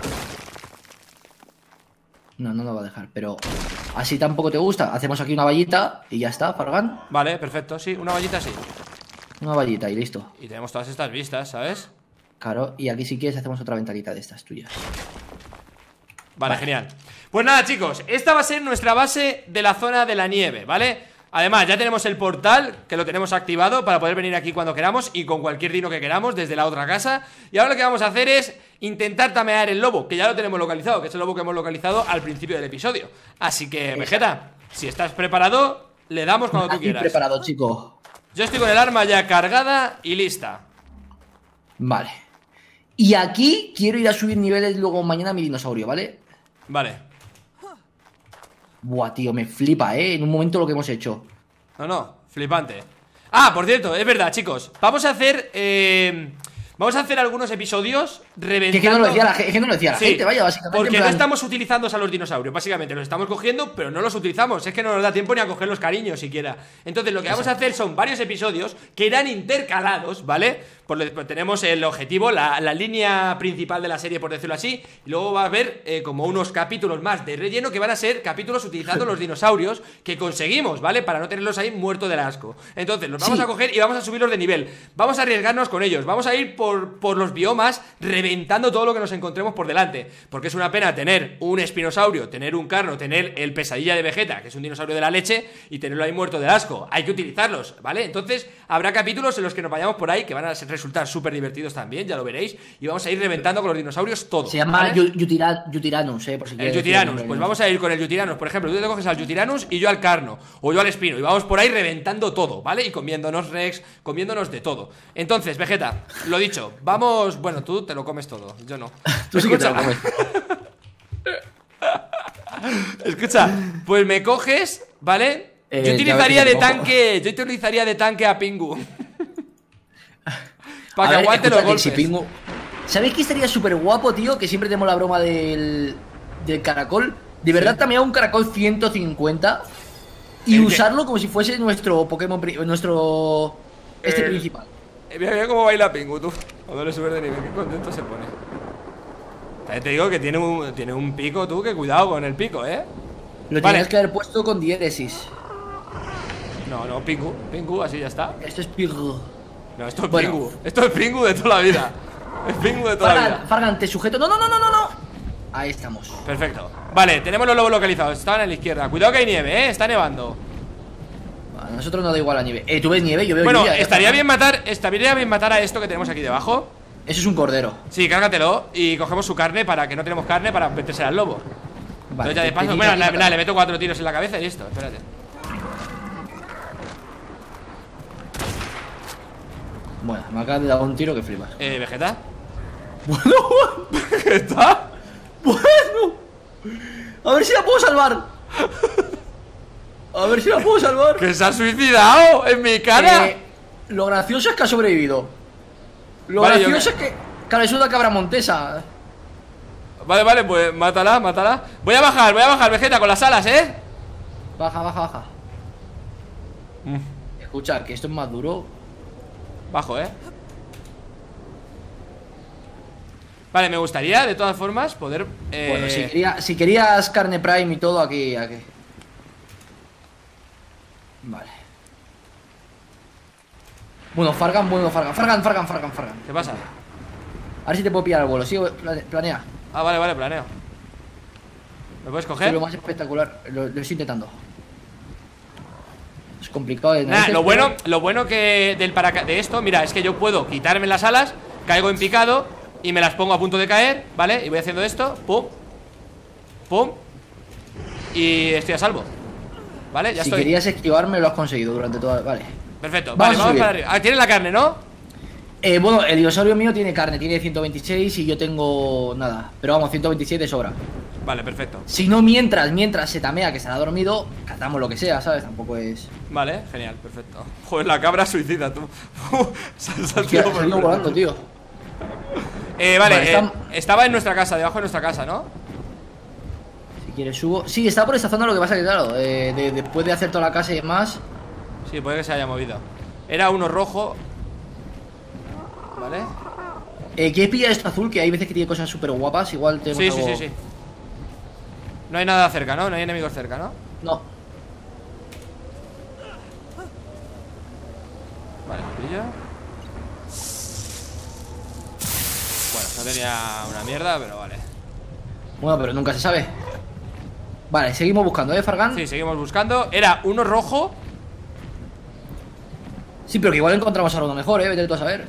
No, no lo va a dejar, pero... Así tampoco te gusta. Hacemos aquí una vallita y ya está, Fargan. Vale, perfecto, sí, una vallita sí. Una vallita y listo. Y tenemos todas estas vistas, ¿sabes? Claro, y aquí si quieres hacemos otra ventanita de estas tuyas. Vale, genial. Pues nada, chicos, esta va a ser nuestra base de la zona de la nieve, ¿vale? Además, ya tenemos el portal, que lo tenemos activado para poder venir aquí cuando queramos y con cualquier dino que queramos desde la otra casa. Y ahora lo que vamos a hacer es intentar tamear el lobo, que ya lo tenemos localizado, que es el lobo que hemos localizado al principio del episodio. Así que, Vegeta, si estás preparado, le damos cuando tú Aquí quieras. preparado, chico. Yo estoy con el arma ya cargada y lista. Vale. Y aquí quiero ir a subir niveles luego mañana a mi dinosaurio, ¿vale? Vale. Buah, tío, me flipa, ¿eh? En un momento lo que hemos hecho. No, no, flipante. Ah, por cierto, es verdad, chicos. Vamos a hacer... Eh, vamos a hacer algunos episodios reventando... Que, que no lo decía la, ge- que no lo decía la Sí, gente, vaya, básicamente. porque en no plan- estamos utilizando a los dinosaurios. Básicamente los estamos cogiendo, pero no los utilizamos. Es que no nos da tiempo ni a coger los cariños siquiera. Entonces lo que vamos a hacer son varios episodios que irán intercalados, ¿vale? Por lo- pues tenemos el objetivo, la, la línea principal de la serie, por decirlo así. Y luego va a haber eh, como unos capítulos más de relleno que van a ser capítulos utilizando los dinosaurios que conseguimos, ¿vale? Para no tenerlos ahí muertos del asco. Entonces los vamos Sí. a coger y vamos a subirlos de nivel. Vamos a arriesgarnos con ellos. Vamos a ir por, por los biomas reventando todo lo que nos encontremos por delante. Porque es una pena tener un espinosaurio, tener un carno, tener el pesadilla de Vegeta, que es un dinosaurio de la leche, y tenerlo ahí muerto de asco. Hay que utilizarlos, ¿vale? Entonces habrá capítulos en los que nos vayamos por ahí, que van a ser resultar súper divertidos también, ya lo veréis. Y vamos a ir reventando con los dinosaurios todo. Se llama ¿vale? Yu- Yutira- Yutiranus, eh, por si El quieres Yutiranus, decir, pues no. vamos a ir con el Yutiranus. Por ejemplo, tú te coges al Yutiranus y yo al Carno, o yo al Espino, y vamos por ahí reventando todo, ¿vale? Y comiéndonos Rex, comiéndonos de todo. Entonces, Vegeta, lo dicho, vamos. Bueno, tú te lo comes todo, yo no. Tú sí que te lo Escucha. comes. Escucha, pues me coges, ¿vale? Eh, Yo utilizaría ya ves de que te cojo. tanque. Yo utilizaría de tanque a Pingu. Para A que ver, aguante los escucha, que golpes. si Pingu- ¿Sabéis que estaría súper guapo, tío? Que siempre tenemos la broma del, del caracol. De verdad, Sí. también un caracol ciento cincuenta y ¿El qué? usarlo como si fuese nuestro Pokémon, pri- nuestro este El- principal. Eh, Mira, mira cómo baila Pingu, tú. Cuando le subes de nivel, qué contento se pone. También te digo que tiene un, tiene un pico, tú, que cuidado con el pico, ¿eh? Lo Vale. tienes que haber puesto con diéresis. No, no, Pingu, Pingu, así ya está. Esto es Pingu. No, esto es Bueno. Pingu. Esto es Pingu de toda la vida. Es Pingu de toda la Fargan, vida. Fargan, te sujeto. No, no, no, no, no, no. Ahí estamos. Perfecto. Vale, tenemos los lobos localizados. Estaban a la izquierda. Cuidado que hay nieve, ¿eh? Está nevando. A nosotros nos da igual la nieve. Eh, ¿tú ves nieve? Yo veo Bueno, lluvia, eh, estaría Fargan. bien matar. Estaría bien matar a esto que tenemos aquí debajo. Eso es un cordero. Sí, cárgatelo y cogemos su carne para que no tenemos carne para meterse al lobo. Vale, Entonces ya de te- paso, te bueno, quita- nada, quita- nada, le meto cuatro tiros en la cabeza y listo, espérate. Bueno, me acaba de dar un tiro que flipas. Eh, Vegeta. Bueno, ¿Vegeta? bueno. A ver si la puedo salvar. A ver si la puedo salvar. ¡Que se ha suicidado en mi cara! Eh, lo gracioso es que ha sobrevivido. Lo Vale, yo gracioso que- es que. Claro, es una cabra montesa. Vale, vale, pues mátala, mátala. Voy a bajar, voy a bajar, Vegeta, con las alas, ¿eh? Baja, baja, baja. Mm, Escucha, que esto es más duro. bajo, ¿eh? Vale, me gustaría, de todas formas, poder... Eh... Bueno, si, quería- si querías carne prime y todo, aquí, aquí. Vale. Bueno, Fargan, bueno, Fargan. Fargan, Fargan, Fargan, Fargan. ¿Qué pasa? A ver si te puedo pillar al vuelo. Sí, plane- planea. Ah, vale, vale, planeo. ¿Me puedes Es coger? lo más espectacular. Lo, lo estoy intentando. Es complicado de Nah, narices, lo bueno, pero- lo bueno que del paraca de esto, mira, es que yo puedo quitarme las alas, caigo en picado y me las pongo a punto de caer, ¿vale? Y voy haciendo esto, pum, pum, y estoy a salvo, ¿vale? Ya Si estoy. querías esquivarme, lo has conseguido durante toda. Vale. Perfecto, Vamos vale, a vamos subir. para arriba. Ah, tienes la carne, ¿no? Eh, bueno, el dinosaurio mío tiene carne, tiene ciento veintiséis y yo tengo nada. Pero vamos, ciento veintiséis de sobra. Vale, perfecto. Si no, mientras, mientras se tamea que estará dormido, cazamos lo que sea, ¿sabes? Tampoco es. Vale, genial, perfecto. Joder, la cabra suicida, tú. Se ha- se ha Hostia, tirado se por ha ido el- volando, tío. Eh, vale, Vale, eh, está- estaba en nuestra casa, debajo de nuestra casa, ¿no? Si quieres subo. Sí, está por esta zona, lo que pasa que claro, eh, de- después de hacer toda la casa y demás. Sí, puede que se haya movido. Era uno rojo. Vale. Eh, ¿Quieres pillar esto azul? Que hay veces que tiene cosas súper guapas. Igual tenemos Sí, sí, algo- sí, sí. No hay nada cerca, ¿no? No hay enemigos cerca, ¿no? No. Vale, pillo. Bueno, no tenía una mierda, pero vale. Bueno, pero nunca se sabe. Vale, seguimos buscando, ¿eh, Fargan? Sí, seguimos buscando. Era uno rojo. Sí, pero que igual encontramos algo mejor, ¿eh? Vete tú a saber.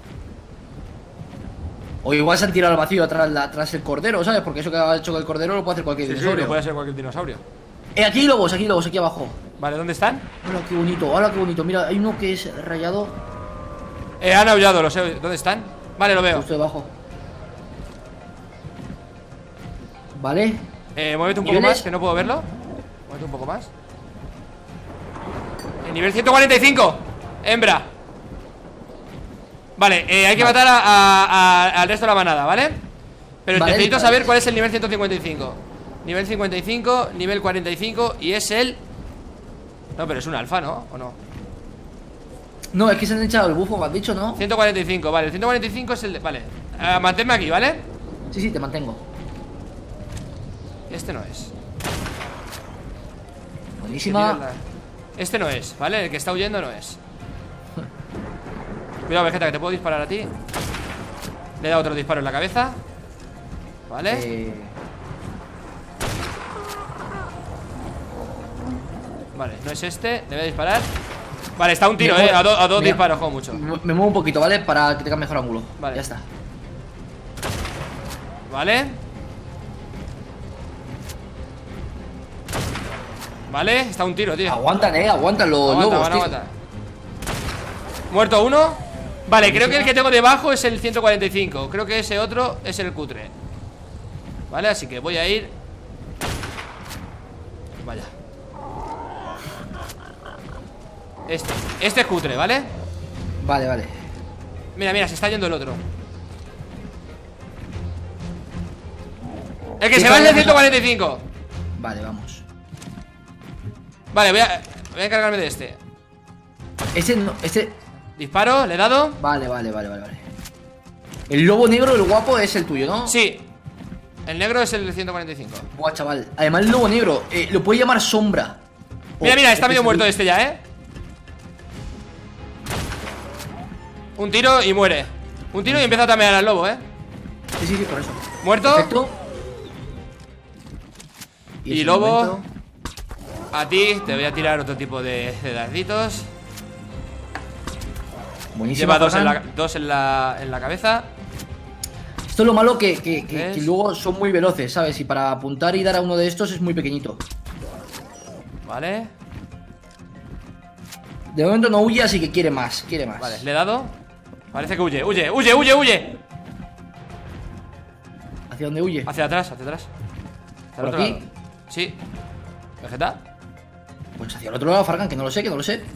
O igual se han tirado al vacío atrás, la- atrás el cordero, ¿sabes? Porque eso que ha hecho el cordero lo puede hacer cualquier Sí, sí, dinosaurio. que puede ser cualquier dinosaurio. Eh, aquí hay lobos, aquí hay lobos, aquí abajo. Vale, ¿dónde están? Hola, qué bonito, hola, qué bonito. Mira, hay uno que es rayado Eh, han aullado, lo sé. ¿Dónde están? Vale, lo veo. justo debajo. Vale. Eh, muévete un poco ¿Niveles? más, que no puedo verlo. Muévete un poco más. Eh, nivel ciento cuarenta y cinco. Hembra. Vale, eh, hay que Vale. matar a, a- a- al resto de la manada, ¿vale? Pero Vale, necesito vale. saber cuál es el nivel ciento cincuenta y cinco. Nivel cincuenta y cinco, nivel cuarenta y cinco. Y es el... No, pero es un alfa, ¿no? ¿O no? No, es que se han echado el bufo, me has dicho, ¿no? ciento cuarenta y cinco, vale, el ciento cuarenta y cinco es el de... Vale, eh, manténme aquí, ¿vale? Sí, sí, te mantengo. Este no es. Buenísima. Este no es, ¿vale? El que está huyendo no es. Cuidado, Vegeta, que te puedo disparar a ti. Le he dado otro disparo en la cabeza. ¿Vale? Eh, Vale, no es este. Le voy a disparar. Vale, está un tiro, Me eh. muevo- A, do- a dos mira, disparos, juego mucho. Me me muevo un poquito, ¿vale? Para que tenga mejor ángulo. Vale. Ya está. Vale. Vale, está un tiro, tío. Aguantan, eh, aguantan los Aguanta, lobos, van a tío. aguantar. Muerto uno. Vale, creo que el que tengo debajo es el ciento cuarenta y cinco. Creo que ese otro es el cutre. Vale, así que voy a ir. Vaya. Este, este es cutre, ¿vale? Vale, vale. Mira, mira, se está yendo el otro. El que Sí, se va es todavía el no- ciento cuarenta y cinco. Vale, vamos. Vale, voy a, voy a encargarme de este. Ese no, ese. Disparo, le he dado. Vale, vale, vale, vale, vale. El lobo negro, el guapo, es el tuyo, ¿no? Sí. El negro es el ciento cuarenta y cinco. Buah, chaval. Además, el lobo negro, eh, lo puede llamar sombra. Mira, Oh, mira, está este medio es muerto el- este ya, ¿eh? Un tiro y muere. Un tiro y empieza a tamear al lobo, ¿eh? Sí, sí, sí, por eso. Muerto. Perfecto. Y ese lobo. momento- A ti te voy a tirar otro tipo de, de darditos. Buenísimo. Lleva dos, en la, Fargan. dos en, la, en la cabeza. Esto es lo malo que, que, que- ¿Ves? que luego son muy veloces, ¿sabes? Y para apuntar y dar a uno de estos es muy pequeñito. Vale. De momento no huye, así que quiere más, quiere más. Vale, le he dado. Parece que huye, huye, huye, huye, huye. ¿Hacia dónde huye? Hacia atrás, hacia atrás. Hacia el ¿Por otro aquí? lado. Sí. ¿Vegeta? Pues hacia el otro lado, Fargan, que no lo sé, que no lo sé.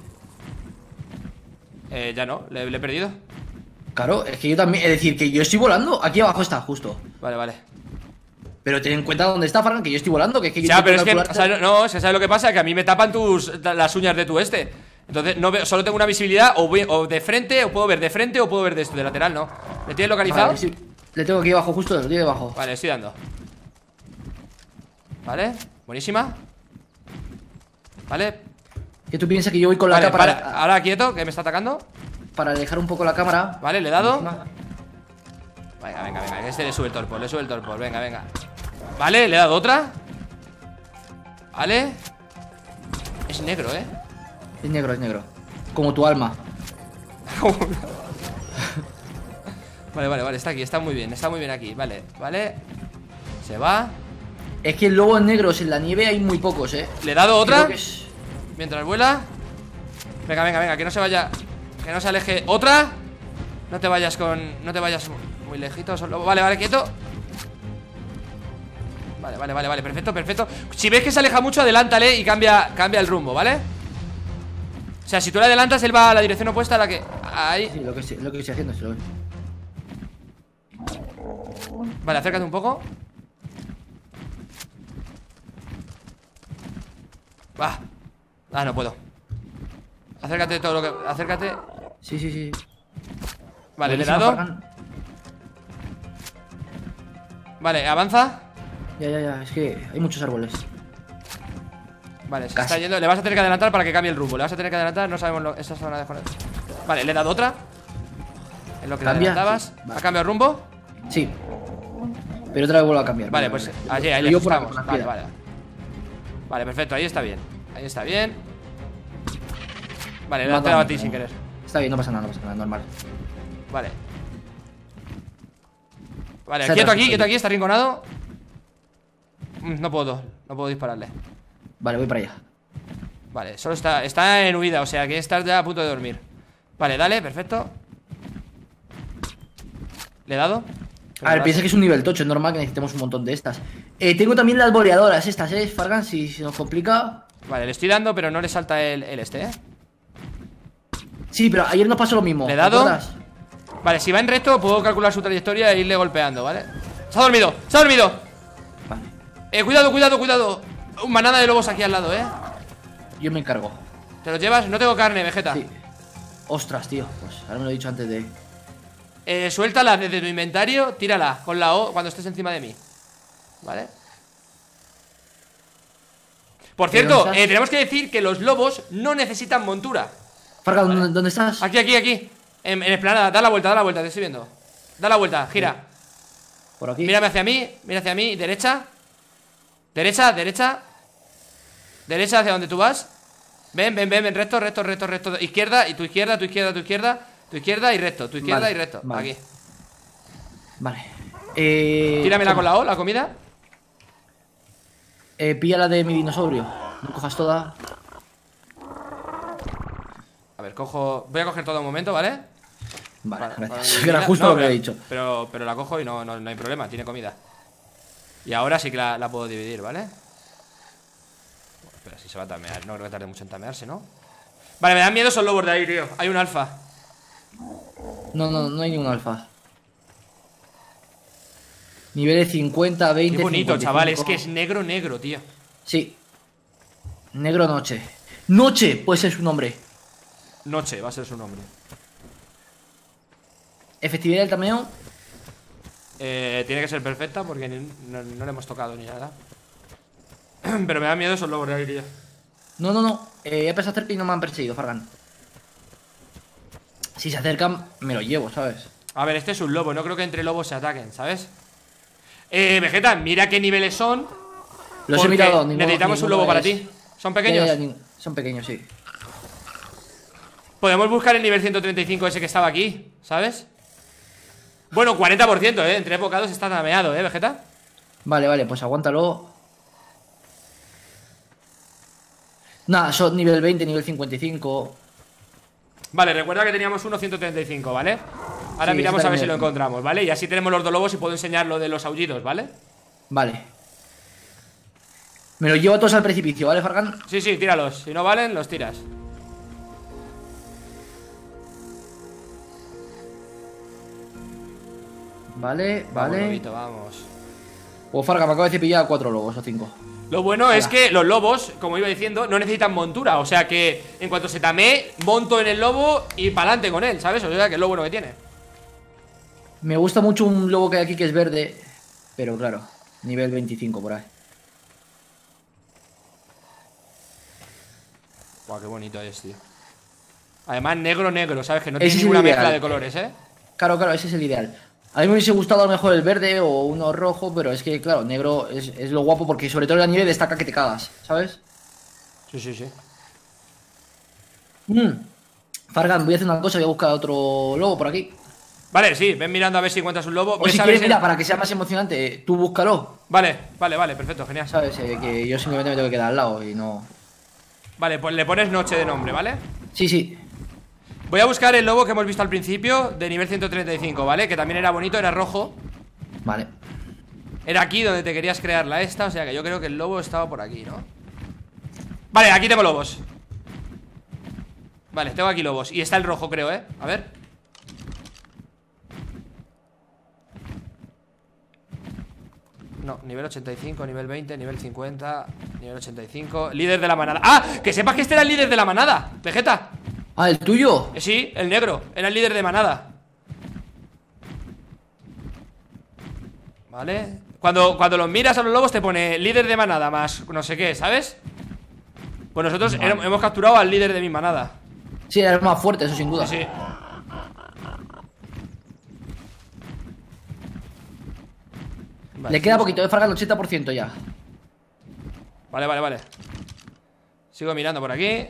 Eh, ya no, le, le he perdido. Claro, es que yo también, es decir, que yo estoy volando. Aquí abajo está, justo. Vale, vale. Pero ten en cuenta dónde está, Fargan, que yo estoy volando, que es que yo Ya, pero es intento que, calcularte- ¿sabes? No, es que ¿sabes lo que pasa? Que a mí me tapan tus las uñas de tu este. Entonces, no veo, solo tengo una visibilidad o, voy- o de frente, o puedo ver de frente, o puedo ver de esto, de lateral, ¿no? ¿Me tienes localizado? Vale, sí, le tengo aquí abajo, justo, lo tiene debajo. Vale, estoy dando. Vale, buenísima. Vale, Que tú piensas que yo voy con la vale, cámara vale, ahora quieto, que me está atacando. para alejar un poco la cámara. Vale, le he dado. Encima. Venga, venga, venga, que este le sube el torpor, le sube el torpor, venga, venga. Vale, le he dado otra. Vale. Es negro, ¿eh? Es negro, es negro. Como tu alma. Vale, vale, vale, está aquí, está muy bien, está muy bien aquí. Vale, vale. Se va. Es que lobos negros en la nieve hay muy pocos, eh. Le he dado otra. Creo que es- Mientras vuela. Venga, venga, venga, que no se vaya. Que no se aleje. Otra. No te vayas con. No te vayas muy lejitos. solo- Vale, vale, quieto. Vale, vale, vale, vale, perfecto, perfecto. Si ves que se aleja mucho, adelántale y cambia, cambia el rumbo, ¿vale? O sea, si tú le adelantas, él va a la dirección opuesta a la que. Ahí. Sí, lo que, estoy- lo que estoy haciendo, se lo ven. Vale, acércate un poco. Va. Ah, no puedo. Acércate todo lo que. Acércate. Sí, sí, sí. Vale, le he Buenísimo, dado. Fargan. Vale, avanza. Ya, ya, ya, es que hay muchos árboles. Vale, se Casi. está yendo. Le vas a tener que adelantar para que cambie el rumbo. Le vas a tener que adelantar, no sabemos lo, esa zona de joder. Vale, le he dado otra. En lo que le ¿Cambia? adelantabas. Sí, vale. ¿Ha cambiado el rumbo? Sí. Pero otra vez vuelvo a cambiar. Vale, pues allí, ahí Lo le digo por- ajustamos. por las Vale, piedras. vale. Vale, perfecto, ahí está bien. Ahí está bien. Vale, le he Mata, dado a mata, ti sin mata. querer. Está bien, no pasa nada, no pasa nada, normal. Vale. Vale, Se quieto atrás, aquí, estoy. quieto aquí, está rinconado. Mm, No puedo, no puedo dispararle. Vale, voy para allá. Vale, solo está, está en huida, o sea que está ya a punto de dormir. Vale, dale, perfecto. ¿Le he dado? A ver, piensa que es un nivel tocho, es normal que necesitemos un montón de estas. Eh, tengo también las boleadoras estas, ¿eh? Fargan, si se nos complica. Vale, le estoy dando, pero no le salta el, el este, ¿eh? Sí, pero ayer nos pasó lo mismo. ¿Le he ¿te dado? acuerdas? Vale, si va en recto, puedo calcular su trayectoria e irle golpeando, ¿vale? ¡Se ha dormido! ¡Se ha dormido! Vale, Eh, cuidado, cuidado, cuidado. Un manada de lobos aquí al lado, ¿eh? yo me encargo. ¿Te los llevas? No tengo carne, Vegeta. Sí. Ostras, tío. Pues ahora me lo he dicho antes de. Eh, suéltala desde tu inventario, tírala con la O cuando estés encima de mí. ¿Vale? Por cierto, ¿Dónde estás? eh, tenemos que decir que los lobos no necesitan montura. Fargan, ¿dónde, ¿dónde estás? Aquí, aquí, aquí. En, en esplanada, da la vuelta, da la vuelta, te estoy viendo. Da la vuelta, gira. Por aquí. Mírame hacia mí, mira hacia mí, derecha. Derecha, derecha. Derecha hacia donde tú vas. Ven, ven, ven, ven, recto, recto, recto, recto. Izquierda, y tu izquierda, tu izquierda, tu izquierda. Tu izquierda y recto, tu izquierda Vale, y recto. vale. Aquí. Vale. Eh, Tíramela toma. con la O, la comida. Eh, pilla la de mi dinosaurio. No cojas toda. A ver, cojo. Voy a coger todo un momento, ¿vale? Vale, Vale, gracias. vale, Que era mira, justo no, lo que pero, he dicho. Pero, pero la cojo y no, no, no hay problema, tiene comida. Y ahora sí que la, la puedo dividir, ¿vale? Bueno, espera, si se va a tamear. No creo que tarde mucho en tamearse, ¿no? Vale, me dan miedo esos lobos de ahí, tío. Hay un alfa. No, no, no hay ningún alfa. Niveles cincuenta, veinte. Qué bonito, cincuenta y cinco. chaval. Es que es negro, negro, tío. Sí. Negro noche. Noche, pues es su nombre. Noche, va a ser su nombre. Efectividad del tameo. Eh, tiene que ser perfecta porque ni- no, no le hemos tocado ni nada. Pero me da miedo esos lobos de ahí, tío. No, no, no. Eh, he empezado a hacer y no me han perseguido, Fargan. Si se acercan, me lo llevo, ¿sabes? A ver, este es un lobo. No creo que entre lobos se ataquen, ¿sabes? Eh, Vegeta, mira qué niveles son. Los he porque mirado. ninguno- necesitamos un ninguno lobo para es- ti. ¿Son Ya, pequeños? ya, ya, nin- son pequeños, sí. Podemos buscar el nivel ciento treinta y cinco ese que estaba aquí, ¿sabes? Bueno, cuarenta por ciento, ¿eh? Entre bocados está tameado, ¿eh, Vegeta? Vale, vale, pues aguántalo. Nada, son nivel veinte, nivel cincuenta y cinco. Vale, recuerda que teníamos uno ciento treinta y cinco, ¿vale? Ahora Sí, miramos ese a ver si lo también. encontramos, ¿vale? Y así tenemos los dos lobos y puedo enseñar lo de los aullidos, ¿vale? Vale. Me los llevo todos al precipicio, ¿vale, Fargan? Sí, sí, tíralos. Si no valen, los tiras. Vale, Vamos, vale. lobito, vamos. O Fargan, me acabo de cepillar a cuatro lobos o cinco. Lo bueno es Hola. que los lobos, como iba diciendo, no necesitan montura. O sea que en cuanto se tamee, monto en el lobo y para adelante con él, ¿sabes? O sea que es lo bueno que tiene. Me gusta mucho un lobo que hay aquí que es verde. Pero claro, nivel veinticinco por ahí. Guau, qué bonito es, tío. Además, negro, negro, ¿sabes? Que no Ese tiene es el ninguna ideal. mezcla de colores, ¿eh? Claro, claro, ese es el ideal. A mí me hubiese gustado a lo mejor el verde o uno rojo, pero es que, claro, negro es, es lo guapo porque sobre todo en la nieve destaca que te cagas, ¿sabes? Sí, sí, sí. Mm. Fargan, voy a hacer una cosa, voy a buscar otro lobo por aquí. Vale, sí, ven mirando a ver si encuentras un lobo. O Ves si a ver quieres, mira, para que sea más emocionante, tú búscalo, Vale, vale, vale, perfecto, genial. ¿sabes? Eh, que yo simplemente me tengo que quedar al lado y no... Vale, pues le pones noche de nombre, ¿vale? Sí, sí. Voy a buscar el lobo que hemos visto al principio, de nivel ciento treinta y cinco, ¿vale? Que también era bonito, era rojo. Vale. Era aquí donde te querías crear la esta, o sea que yo creo que el lobo estaba por aquí, ¿no? Vale, aquí tengo lobos. Vale, tengo aquí lobos. Y está el rojo, creo, ¿eh? A ver. No, nivel ochenta y cinco, nivel veinte, nivel cincuenta, nivel ochenta y cinco. Líder de la manada. ¡Ah! Que sepas que este era el líder de la manada, Vegeta. Ah, ¿el tuyo? Eh, sí, el negro, era el líder de manada. Vale. Cuando, cuando los miras a los lobos te pone líder de manada más no sé qué, ¿sabes? Pues nosotros Vale. hem- hemos capturado al líder de mi manada. Sí, era el más fuerte, eso sin duda. Sí, sí. Vale, Le queda sí, poquito de Fargan, ochenta por ciento ya. Vale, vale, vale. Sigo mirando por aquí.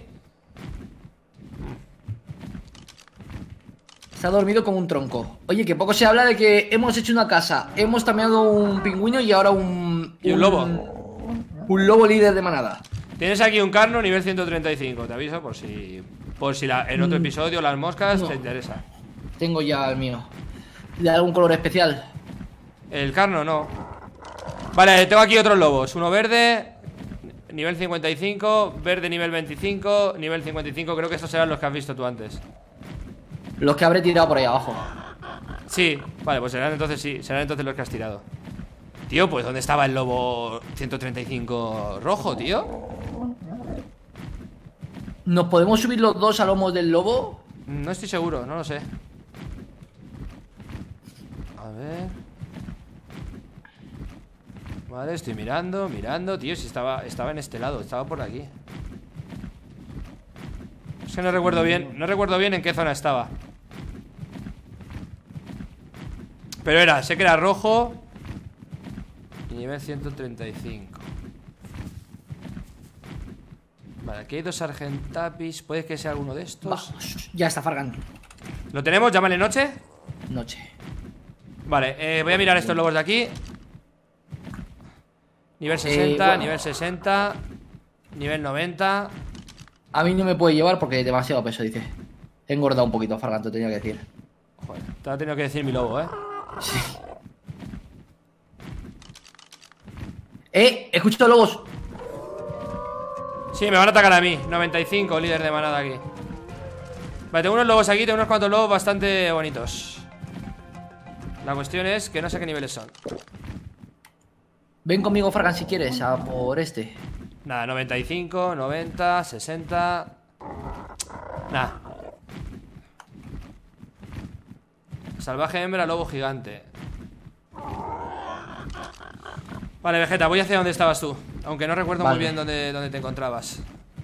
Está dormido como un tronco. Oye, que poco se habla de que hemos hecho una casa, hemos tameado un pingüino y ahora un... Y un lobo. Un lobo líder de manada. Tienes aquí un carno nivel ciento treinta y cinco. Te aviso por si Por si la, en otro Mm. episodio las moscas No. te interesa. Tengo ya el mío. ¿De algún color especial? El carno no. Vale, tengo aquí otros lobos. Uno verde, nivel cincuenta y cinco. Verde nivel veinticinco, nivel cincuenta y cinco. Creo que estos serán los que has visto tú antes. Los que habré tirado por ahí abajo. Sí, vale, pues serán entonces sí. Serán entonces los que has tirado. Tío, pues ¿dónde estaba el lobo ciento treinta y cinco rojo, tío? ¿Nos podemos subir los dos a lomos del lobo? No estoy seguro, no lo sé. A ver. Vale, estoy mirando, mirando. Tío, si estaba, estaba en este lado, estaba por aquí. Es que no recuerdo bien, no recuerdo bien en qué zona estaba. Pero era, sé que era rojo. Y nivel ciento treinta y cinco. Vale, aquí hay dos Argentapis. Puede que sea alguno de estos. Va, ya está, Fargan. ¿Lo tenemos? Llámale noche. Noche. Vale, eh, voy a mirar estos lobos de aquí. Nivel sesenta, Eh, bueno. nivel sesenta, nivel noventa. A mí no me puede llevar porque demasiado peso, dice. He engordado un poquito, Fargan, te tenía que decir. Joder, te lo ha tenido que decir mi lobo, ¿eh? Sí. Eh, he escuchado lobos. Sí, me van a atacar a mí. noventa y cinco, líder de manada aquí. Vale, tengo unos lobos aquí, tengo unos cuantos lobos bastante bonitos. La cuestión es que no sé qué niveles son. Ven conmigo, Fargan, si quieres, a por este. Nada, noventa y cinco, noventa, sesenta. Nada. Salvaje hembra, lobo gigante. Vale, Vegeta, voy hacia donde estabas tú. Aunque no recuerdo Vale. muy bien dónde, dónde te encontrabas.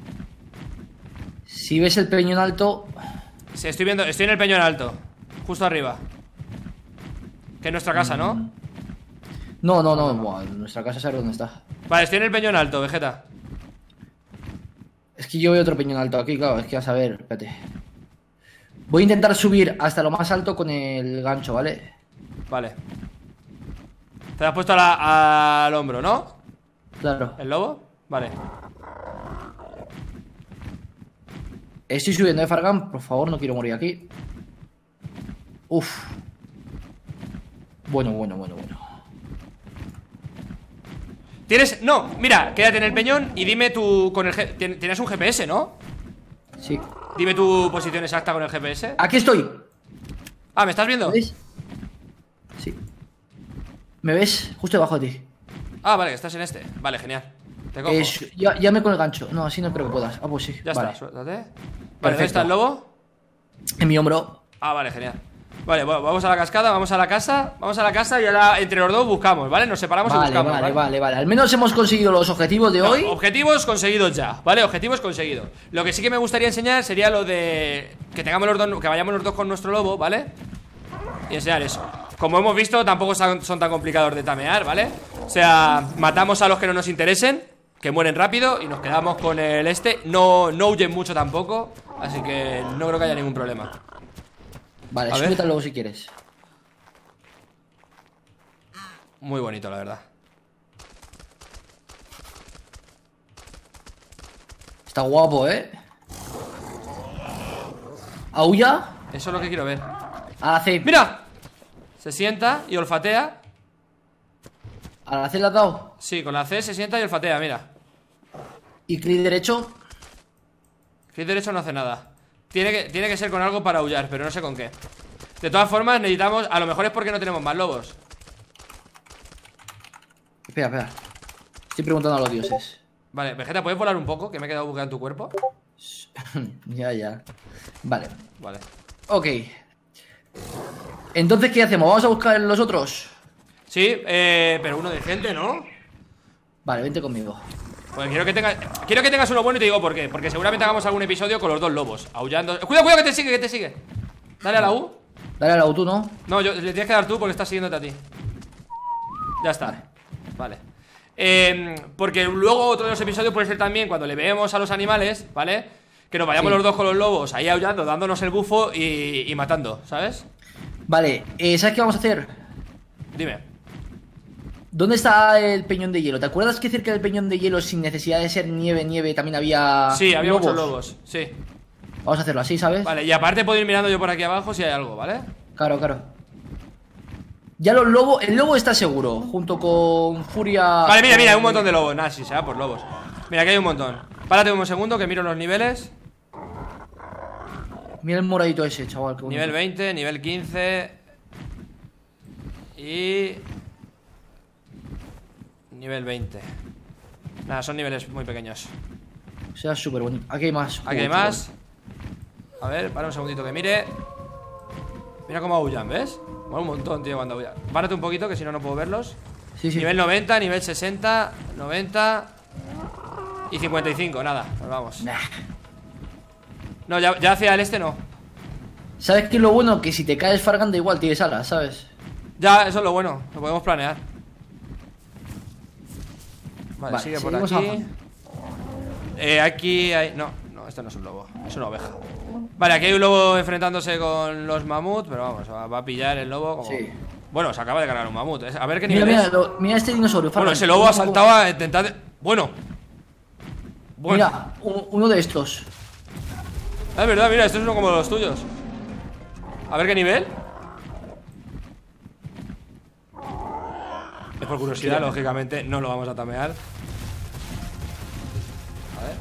Si ves el peñón alto. Sí, estoy viendo, estoy en el peñón alto. Justo arriba. Que es nuestra casa, ¿no? No, no, no, buah, nuestra casa sabe dónde está. Vale, estoy en el peñón alto, Vegeta. Es que yo veo otro peñón alto aquí, claro, es que vas a ver, espérate. Voy a intentar subir hasta lo más alto con el gancho, ¿vale? Vale. Te has puesto a la- al hombro, ¿no? Claro. ¿El lobo? Vale. Estoy subiendo, ¿eh, Fargan? Por favor, no quiero morir aquí. Uf. Bueno, bueno, bueno, bueno. ¿Tienes? No, mira, quédate en el peñón y dime tu... con el G... tien- Tienes un G P S, ¿no? Sí. Dime tu posición exacta con el G P S. Aquí estoy. Ah, ¿me estás viendo? ¿Me ves? Sí. ¿Me ves? Justo debajo de ti. Ah, vale, que estás en este. Vale, genial. Te cojo. Es, ya, ya me con el gancho. No, así no creo que puedas. Ah, pues sí. Ya vale. está, suéltate. Vale, ¿dónde Perfecto. está el lobo? En mi hombro. Ah, vale, genial. Vale, bueno, vamos a la cascada, vamos a la casa. Vamos a la casa y ahora entre los dos buscamos, ¿vale? Nos separamos y Vale, buscamos. vale, vale, vale. Al menos hemos conseguido los objetivos de No, hoy. objetivos conseguidos ya, ¿vale? Objetivos conseguidos. Lo que sí que me gustaría enseñar sería lo de que tengamos los dos, que vayamos los dos con nuestro lobo, ¿vale? Y enseñar eso. Como hemos visto, tampoco son, son tan complicados de tamear, ¿vale? O sea, matamos a los que no nos interesen, que mueren rápido, y nos quedamos con el este. No, no huyen mucho tampoco, así que no creo que haya ningún problema. Vale, A ver. súbete luego si quieres. Muy bonito, la verdad. Está guapo, ¿eh? ¿Aulla? Eso es lo que quiero ver. A la C. ¡Mira! Se sienta y olfatea. ¿A la C le has dado? Sí, con la C se sienta y olfatea, mira. ¿Y clic derecho? Clic derecho no hace nada. Tiene que, tiene que ser con algo para aullar, pero no sé con qué. De todas formas, necesitamos... A lo mejor es porque no tenemos más lobos. Espera, espera. Estoy preguntando a los dioses. Vale, Vegeta, ¿puedes volar un poco? Que me he quedado bugueado en tu cuerpo. Ya, ya. Vale. Vale. Ok. Entonces, ¿qué hacemos? ¿Vamos a buscar los otros? Sí, eh, pero uno decente, ¿no? Vale, vente conmigo. Pues quiero que tengas... Quiero que tengas uno bueno y te digo por qué. Porque seguramente hagamos algún episodio con los dos lobos aullando. Cuidado, cuidado, que te sigue, que te sigue. Dale a la U. Dale al auto, ¿no? No, yo, le tienes que dar tú porque estás siguiéndote a ti. Ya está. Vale. Eh, porque luego otro de los episodios puede ser también cuando le veamos a los animales, ¿vale? Que nos vayamos Sí. los dos con los lobos ahí aullando, dándonos el bufo y, y matando, ¿sabes? Vale, eh, ¿sabes qué vamos a hacer? Dime. ¿Dónde está el peñón de hielo? ¿Te acuerdas que cerca del peñón de hielo, sin necesidad de ser nieve, nieve, también había Sí, había lobos? muchos lobos, sí. Vamos a hacerlo así, ¿sabes? Vale, y aparte puedo ir mirando yo por aquí abajo si hay algo, ¿vale? Claro, claro. Ya los lobos, el lobo está seguro, junto con Furia. Vale, mira, mira, hay un montón de lobos. Nah, sí, se va por lobos. Mira, aquí hay un montón. Párate un segundo que miro los niveles. Mira el moradito ese, chaval. Qué bonito. Nivel veinte, nivel quince. Y... nivel veinte. Nada, son niveles muy pequeños. O sea, súper bonito. Aquí hay más. Aquí hay Joder, más. A ver, para un segundito que mire. Mira cómo aullan, ¿ves? Mola un montón, tío, cuando aullan. Párate un poquito que si no, no puedo verlos. Sí, sí. Nivel noventa, nivel sesenta, noventa y cincuenta y cinco, nada, nos vamos. Nah. No, ya, ya hacia el este no. ¿Sabes qué es lo bueno? Que si te caes Fargan da igual, tienes alas, ¿sabes? Ya, eso es lo bueno, lo podemos planear. Vale, Vale, sigue por seguimos aquí. avanzando. eh, aquí hay... No, no, esto no es un lobo, es una oveja. Vale, aquí hay un lobo enfrentándose con los mamuts. Pero vamos, va, va a pillar el lobo como... Sí. Bueno, se acaba de cargar un mamut. A ver qué Mira, nivel mira, es. lo- mira este dinosaurio. Bueno, Fargan. ese lobo ha saltado a intentar... Bueno. Bueno. Mira, un- uno de estos. Ah, es verdad, mira, este es uno como los tuyos. A ver qué nivel. Es por curiosidad, lógicamente, no lo vamos a tamear. A ver.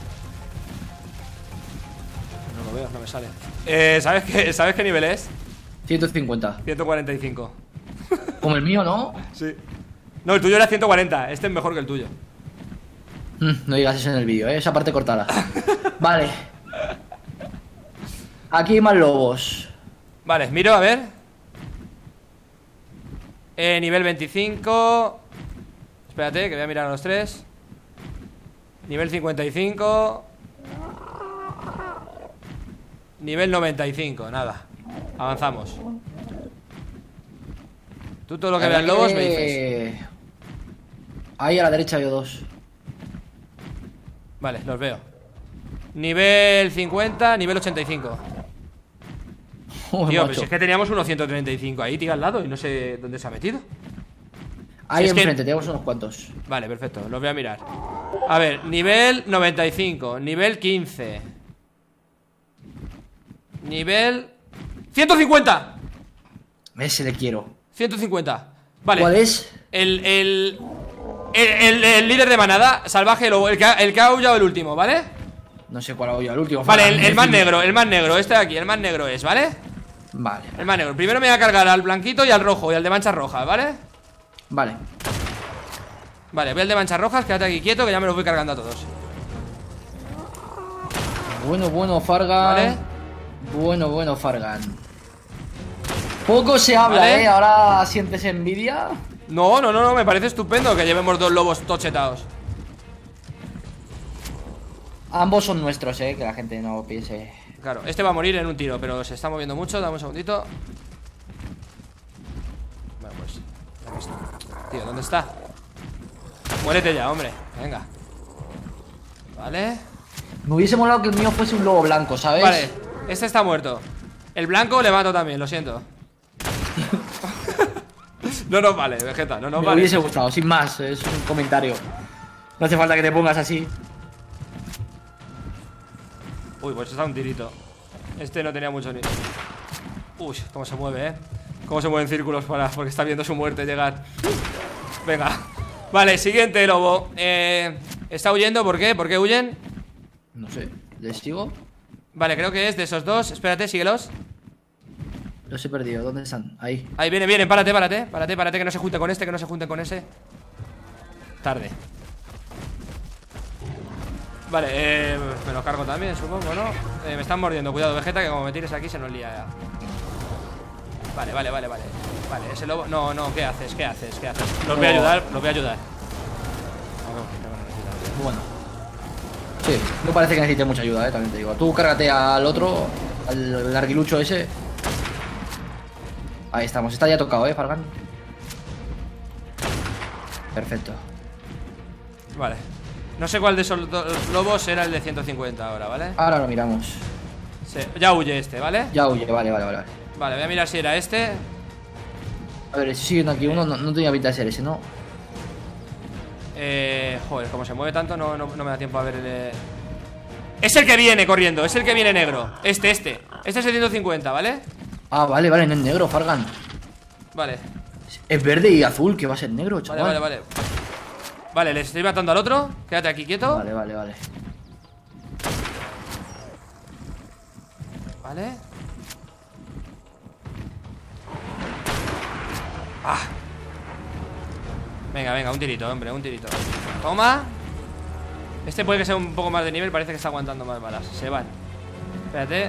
No lo veo, no me sale. Eh, ¿sabes qué, ¿sabes qué nivel es? ciento cincuenta. ciento cuarenta y cinco. Como el mío, ¿no? Sí. No, el tuyo era ciento cuarenta. Este es mejor que el tuyo. Mm, no digas eso en el vídeo, ¿eh? Esa parte cortada. Vale. Aquí hay más lobos. Vale, miro, a ver. Eh, nivel veinticinco. Espérate, que voy a mirar a los tres. Nivel cincuenta y cinco. Nivel noventa y cinco, nada. Avanzamos. Tú todo lo que La veas verdad lobos que- me dices. Ahí a la derecha hay dos. Vale, los veo. Nivel cincuenta, nivel ochenta y cinco. Joder, Tío, pero macho. si es que teníamos unos ciento treinta y cinco ahí, tío, al lado. Y no sé dónde se ha metido. Ahí si es que- enfrente, tenemos unos cuantos. Vale, perfecto, los voy a mirar. A ver, nivel noventa y cinco. Nivel quince. Nivel ciento cincuenta. Ese le quiero. ciento cincuenta. Vale. ¿Cuál es? El, el, el, el- el líder de manada, salvaje lobo, el que, ha, el que ha aullado el último, ¿vale? No sé cuál hago yo, el último. Vale, Fargan, el, el más decime. negro, el más negro, este de aquí, el más negro es, ¿vale? Vale, El más negro. Primero me voy a cargar al blanquito y al rojo y al de manchas rojas, ¿vale? vale. Vale, voy al de manchas rojas, quédate aquí quieto que ya me los voy cargando a todos. Bueno, bueno, Fargan. Vale. Bueno, bueno, Fargan. Poco se habla, Vale. ¿eh? Ahora sientes envidia. No, no, no, no, me parece estupendo que llevemos dos lobos tochetados. Ambos son nuestros, ¿eh? Que la gente no piense. Claro, este va a morir en un tiro, pero se está moviendo mucho, dame un segundito. Bueno, pues... ¿dónde está? Tío, ¿dónde está? Muérete ya, hombre, venga. Vale. Me hubiese molado que el mío fuese un lobo blanco, ¿sabes? Vale, este está muerto. El blanco le mato también, lo siento. No nos vale, Vegeta, no nos Me vale. hubiese gustado, sin más, es un comentario. No hace falta que te pongas así. Uy, pues está un tirito. Este no tenía mucho ni... Uy, cómo se mueve, eh. Cómo se mueve en círculos para... porque está viendo su muerte llegar. Venga. Vale, siguiente lobo. Eh, está huyendo, ¿por qué? ¿Por qué huyen? No sé, ¿les sigo? Vale, creo que es de esos dos. Espérate, síguelos. Los he perdido, ¿dónde están? Ahí. Ahí vienen, vienen, párate, párate. Párate, párate, que no se junte con este, que no se junten con ese. Tarde. Vale, eh, me los cargo también, supongo, ¿no? Eh, me están mordiendo, cuidado, Vegeta, que como me tires aquí se nos lía ya. Vale, vale, vale, vale. Vale, ese lobo... No, no, ¿qué haces? ¿Qué haces? ¿Qué haces? Los voy a No. ayudar, los voy a ayudar. No, no, no necesito. Bueno. Sí, no parece que necesite mucha ayuda, eh, también te digo. Tú cárgate al otro, al larguilucho ese. Ahí estamos, está ya tocado, eh, Fargan. Perfecto. Vale. No sé cuál de esos dos lobos era el de ciento cincuenta ahora, ¿vale? Ahora lo miramos. Sí, ya huye este, ¿vale? Ya huye, vale, vale, vale. Vale, voy a mirar si era este. A ver, si siguen aquí uno, no, no tenía pinta de ser ese, ¿no? Eh, joder, como se mueve tanto no, no, no me da tiempo a ver el... eh. Es el que viene corriendo, es el que viene negro. Este, este. Este es el ciento cincuenta, ¿vale? Ah, vale, vale, no es negro, Fargan. Vale, Es verde y azul, que va a ser negro, vale, chaval. vale, vale. Vale, le estoy matando al otro. Quédate aquí quieto. Vale, vale, vale. Vale. Ah. Venga, venga, un tirito, hombre, un tirito. Toma. Este puede que sea un poco más de nivel, parece que está aguantando más balas. Se van. Espérate.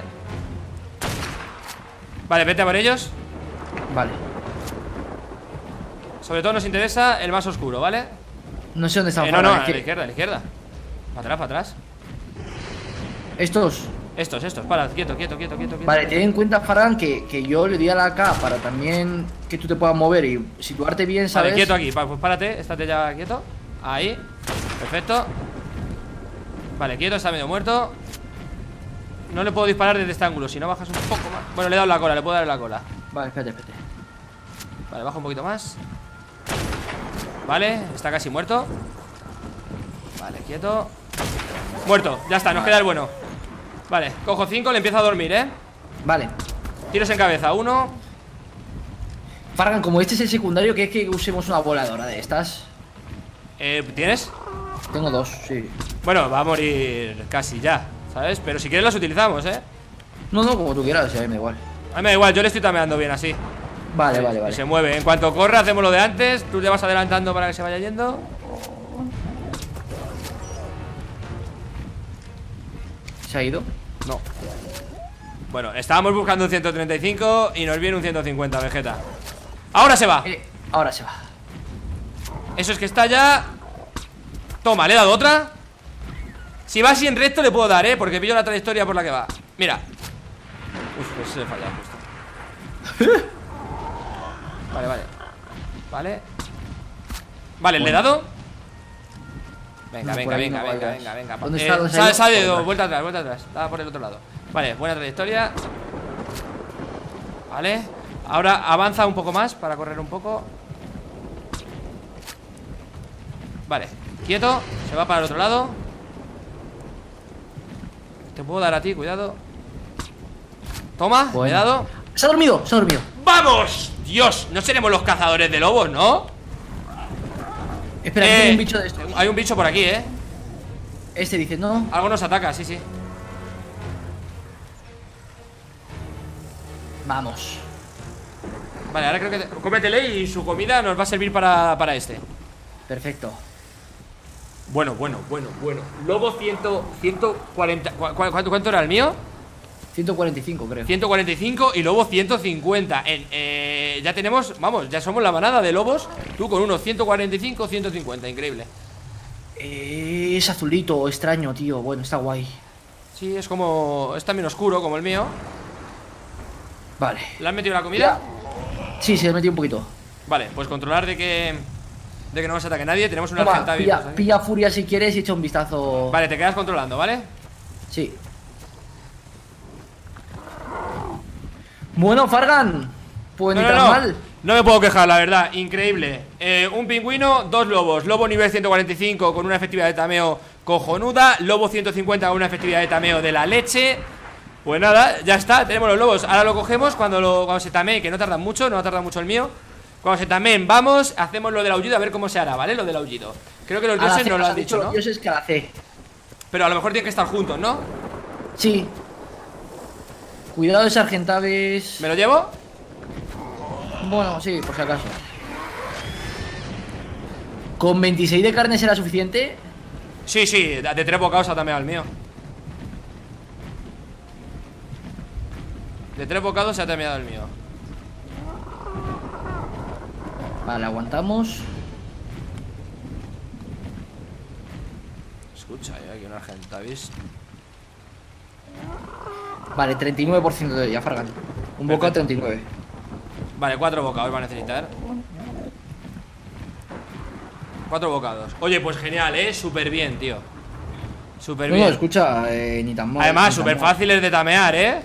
Vale, vete a por ellos. Vale. Sobre todo nos interesa el más oscuro, ¿vale? No sé dónde están. Eh, no, no, Fargan, a es la que- izquierda, a la izquierda. Para atrás, para atrás. Estos. Estos, estos, para, quieto, quieto, quieto, quieto, quieto. Vale, ten en cuenta, Fargan, que, que yo le di a la K para también que tú te puedas mover y situarte bien, ¿sabes? Vale, quieto aquí, pa- pues párate, estate ya quieto. Ahí, perfecto. Vale, quieto, está medio muerto. No le puedo disparar desde este ángulo. Si no bajas un poco más. Bueno, le he dado la cola, le puedo dar en la cola. Vale, espérate, espérate. Vale, baja un poquito más. Vale, está casi muerto. Vale, quieto. Muerto, ya está, nos queda el bueno. Vale, cojo cinco, le empiezo a dormir, ¿eh? Vale. Tiros en cabeza, uno. Fargan, como este es el secundario, ¿qué es que usemos una voladora de estas? Eh, ¿tienes? Tengo dos, sí. Bueno, va a morir casi ya, ¿sabes? Pero si quieres las utilizamos, ¿eh? No, no, como tú quieras, a mí me da igual. A mí me da igual, yo le estoy tameando bien así. Vale, Sí, vale, y vale. se mueve, en cuanto corra hacemos lo de antes. Tú le vas adelantando para que se vaya yendo. ¿Se ha ido? No. Bueno, estábamos buscando un ciento treinta y cinco y nos viene un ciento cincuenta, Vegeta. Ahora se va. Eh, ahora se va. Eso es que está ya. Toma, le he dado otra. Si va así en recto le puedo dar, ¿eh? Porque pillo la trayectoria por la que va. Mira. Uf, pues se le falla justo. Vale, vale. Vale. Vale, ¿le he dado? Venga, No, venga, por ahí venga, no venga, vayas. venga, venga. ¿Dónde Eh, está? ¿Dónde se ha sale, ido? sale, Por vuelta atrás, vuelta atrás. Estaba por el otro lado. Vale, buena trayectoria. Vale. Ahora avanza un poco más para correr un poco. Vale, quieto. Se va para el otro lado. Te puedo dar a ti, cuidado. Toma, Bueno. le he dado. Se ha dormido, se ha dormido. ¡Vamos! Dios, no seremos los cazadores de lobos, ¿no? Espera, que Eh, hay un bicho de estos. Hay un bicho por aquí, ¿eh? Este dice, no. Algo nos ataca, sí, sí. Vamos. Vale, ahora creo que... te- Cómetele y su comida nos va a servir para, para este. Perfecto. Bueno, bueno, bueno, bueno. Lobo cien, ciento cuarenta... ¿cu- cu- cuánto, ¿Cuánto era el mío? ciento cuarenta y cinco, creo. ciento cuarenta y cinco y lobo ciento cincuenta. En, eh, ya tenemos, vamos, ya somos la manada de lobos. Tú con unos ciento cuarenta y cinco, ciento cincuenta, increíble. Eh, es azulito, extraño, tío. Bueno, está guay. Sí, es como... es también oscuro como el mío. Vale. ¿Le has metido la comida? Sí, se le metió un poquito. Vale, pues controlar de que... de que no nos ataque nadie. Tenemos una Toma, argenta pilla, bien. pilla furia si quieres y echa un vistazo. Vale, te quedas controlando, ¿vale? Sí. Bueno, Fargan. Pues No, ni no, tan no. mal. No me puedo quejar, la verdad, increíble. eh, Un pingüino, dos lobos. Lobo nivel ciento cuarenta y cinco con una efectividad de tameo cojonuda. Lobo ciento cincuenta con una efectividad de tameo de la leche. Pues nada, ya está, tenemos los lobos. Ahora lo cogemos cuando, lo, cuando se tamee, que no tarda mucho, no tarda mucho el mío. Cuando se tameen, vamos, hacemos lo del aullido a ver cómo se hará, ¿vale? Lo del aullido. Creo que los A la dioses C, nos lo has han dicho, los ¿no? dioses que a la C. Pero a lo mejor tienen que estar juntos, ¿no? Sí. Cuidado de sargentaves. ¿Me lo llevo? Bueno, sí, por si acaso. ¿Con veintiséis de carne será suficiente? Sí, sí, de de tres bocados ha tameado el mío. De tres bocados se ha tameado el mío. Vale, aguantamos. Escucha, hay aquí una argenta, ¿veis? Vale, treinta y nueve por ciento de ya, Fargan. Un bocado Perfecto. treinta y nueve. Vale, cuatro bocados va a necesitar. Cuatro bocados. Oye, pues genial, ¿eh? Súper bien, tío. Súper No, no, bien. escucha, eh, ni tan mal. Además, ni tan súper mal. fáciles de tamear, ¿eh?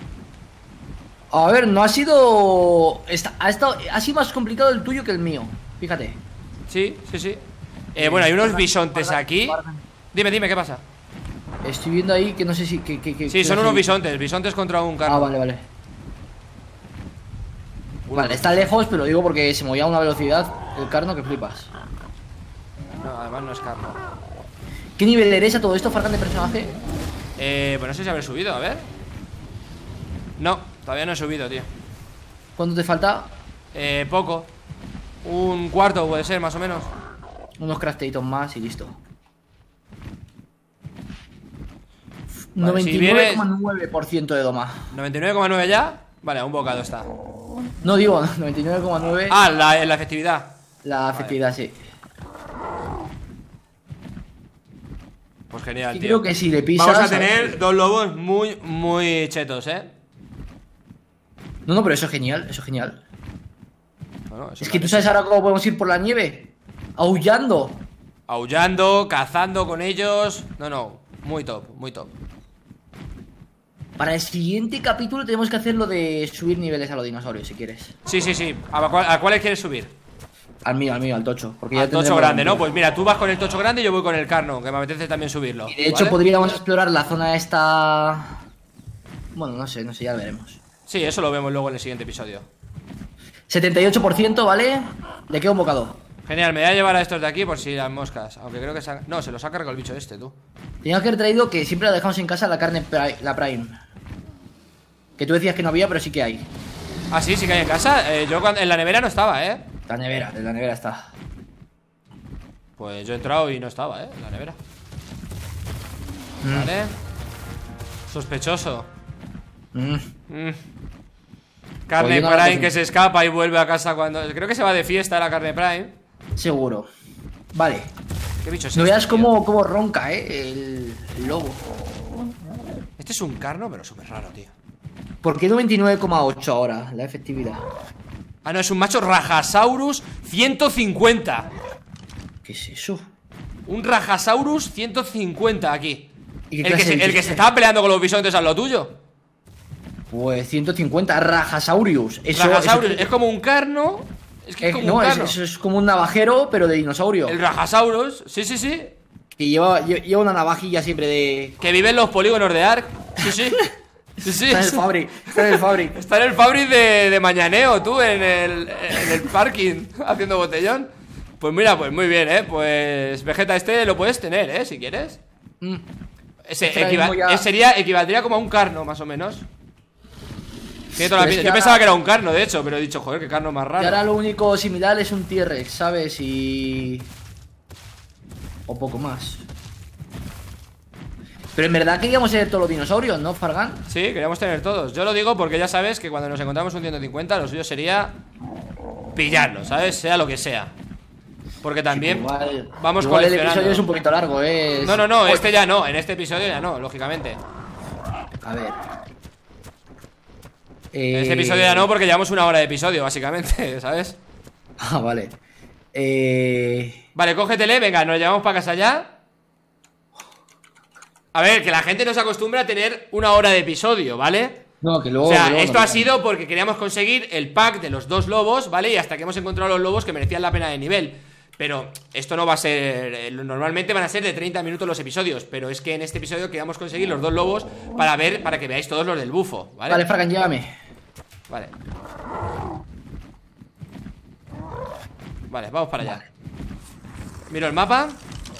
A ver, no ha sido. Está, ha, estado, ha sido más complicado el tuyo que el mío. Fíjate. Sí, sí, sí. Eh, bueno, hay unos Fargan, bisontes Fargan, aquí. Fargan. Dime, dime, ¿qué pasa? Estoy viendo ahí que no sé si. Que, que, que- Sí, que son no sé unos si- bisontes. Bisontes contra un carro. Ah, vale, vale. Vale, está lejos, pero digo porque se movía a una velocidad el carno que flipas. No, además no es carro. ¿Qué nivel eres a todo esto, Fargan, de personaje? Eh, pues no sé si habré subido, a ver. No, todavía no he subido, tío. ¿Cuánto te falta? Eh, poco. Un cuarto puede ser, más o menos. Unos crafteitos más y listo. Vale, noventa y nueve coma nueve por ciento de doma. noventa y nueve coma nueve ya. Vale, a un bocado está. No digo, noventa y nueve coma nueve. Ah, la, la efectividad. La efectividad, sí. Pues genial, Y tío. creo que si le pisas. Vamos a ver. tener dos lobos muy, muy chetos, ¿eh? No, no, pero eso es genial, eso es genial. Bueno, eso Es que tú sabes ahora cómo podemos ir por la nieve. Aullando. Aullando, cazando con ellos. No, no. Muy top, muy top. Para el siguiente capítulo tenemos que hacer lo de subir niveles a los dinosaurios, si quieres. Sí, sí, sí. ¿A, cuál, a cuáles quieres subir? Al mío, al mío, al tocho. Porque Al ya tocho grande, ¿no? Pues mira, tú vas con el tocho grande y yo voy con el carno, que me apetece también subirlo. Y de hecho ¿vale? podríamos explorar la zona esta... Bueno, no sé, no sé, ya lo veremos. Sí, eso lo vemos luego en el siguiente episodio. setenta y ocho por ciento, ¿vale? ¿De qué un bocado? Genial, me voy a llevar a estos de aquí por si las moscas. Aunque creo que se ha... No, se los ha cargado el bicho este, tú. Teníamos que haber traído que siempre la dejamos en casa la carne pri- la Prime. Que tú decías que no había, pero sí que hay. Ah, sí, sí que hay en casa. Eh, yo cuando... en la nevera no estaba, ¿eh? La nevera, en la nevera está. Pues yo he entrado y no estaba, ¿eh? En la nevera. Mm. Vale. Sospechoso. Mm. Mm. Carne Pues yo no la Prime cocino. que se escapa y vuelve a casa cuando... Creo que se va de fiesta la carne Prime. Seguro. Vale. ¿Qué bicho es No este, veas tío? cómo, cómo ronca, eh, el, el lobo. Este es un carno, pero súper raro, tío. ¿Por qué noventa y nueve coma ocho ahora la efectividad? Ah, no, es un macho Rajasaurus ciento cincuenta. ¿Qué es eso? Un Rajasaurus ciento cincuenta aquí. ¿Y qué El que, clase se, de el bicho que es? se estaba peleando con los bisontes al lo tuyo. Pues ciento cincuenta, Rajasaurus. Eso, Rajasaurus, eso- es como un carno. Es que es eh, como no, un es- carno. eso es como un navajero, pero de dinosaurio. El Rajasaurus, sí, sí, sí. Que lleva, lle- lleva una navajilla siempre de... Que vive en los polígonos de Ark. Sí, sí. Sí, sí. Está en el Fabric, está en el Fabric. Está en el Fabric de, de Mañaneo, tú, en el, en el parking, haciendo botellón. Pues mira, pues muy bien, ¿eh? Pues Vegeta este lo puedes tener, ¿eh? Si quieres. Mm. Ese Es que ahora equiva- mismo ya- eh, sería, equivaldría como a un carno, más o menos. Tiene toda la Pero es pinta. que Yo ahora- pensaba que era un carno, de hecho, pero he dicho, joder, qué carno más Y ahora raro. lo único similar es un T-Rex, ¿sabes? Y... O poco más. Pero en verdad queríamos ser todos los dinosaurios, ¿no, Fargan? Sí, queríamos tener todos. Yo lo digo porque ya sabes que cuando nos encontramos un ciento cincuenta, lo suyo sería pillarlo, ¿sabes? Sea lo que sea. Porque también Igual, vamos igual el coleccionando. episodio es un poquito largo, ¿eh? No, no, no, este ya no, en este episodio ya no, lógicamente. A ver. En Eh... este episodio ya no porque llevamos una hora de episodio, básicamente, ¿sabes? Ah, vale. Eh... Vale, cógetele, venga, nos llevamos para casa ya. A ver, que la gente no se acostumbra a tener una hora de episodio, ¿vale? No, que luego... O sea, que luego esto no ha me- sido porque queríamos conseguir el pack de los dos lobos, ¿vale? Y hasta que hemos encontrado los lobos que merecían la pena de nivel. Pero esto no va a ser... eh, Normalmente van a ser de treinta minutos los episodios. Pero es que en este episodio queríamos conseguir los dos lobos para ver, para que veáis todos los del bufo, ¿vale? Vale, Fargan, llévame. Vale. Vale, vamos para allá. Vale. Miro el mapa.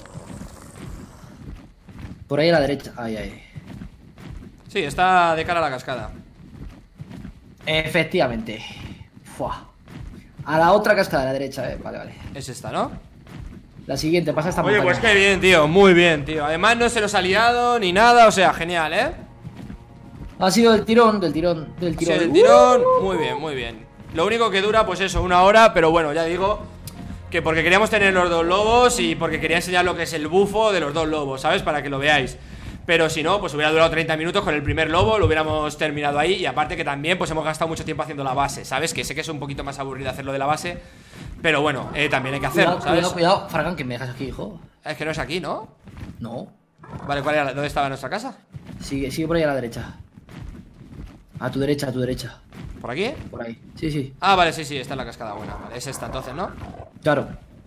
Por ahí a la derecha. Ahí, ahí. Sí, está de cara a la cascada. Efectivamente. Fua. A la otra cascada, a la derecha, eh. Vale, vale. Es esta, ¿no? La siguiente, pasa esta Oye, montaña. pues qué bien, tío, muy bien, tío. Además no se nos ha liado ni nada, o sea, genial, ¿eh? Ha sido del tirón, del tirón, del Sí, tirón. el tirón, muy bien, muy bien. Lo único que dura, pues eso, una hora, pero bueno, ya digo que porque queríamos tener los dos lobos y porque quería enseñar lo que es el bufo de los dos lobos, ¿sabes? Para que lo veáis. Pero si no, pues hubiera durado treinta minutos con el primer lobo, lo hubiéramos terminado ahí. Y aparte que también, pues hemos gastado mucho tiempo haciendo la base, ¿sabes? Que sé que es un poquito más aburrido hacerlo de la base, pero bueno, eh, también hay que hacerlo, Cuidado, ¿sabes? cuidado, cuidado. Fargan, que me dejas aquí, hijo. Es que no es aquí, ¿no? No. Vale, ¿cuál era? la- ¿Dónde estaba nuestra casa? Sigue, sigue por ahí a la derecha. A tu derecha, a tu derecha. ¿Por aquí? Por ahí. Sí, sí. Ah, vale, sí, sí, esta es la cascada buena. Vale, es esta entonces, ¿no? Claro.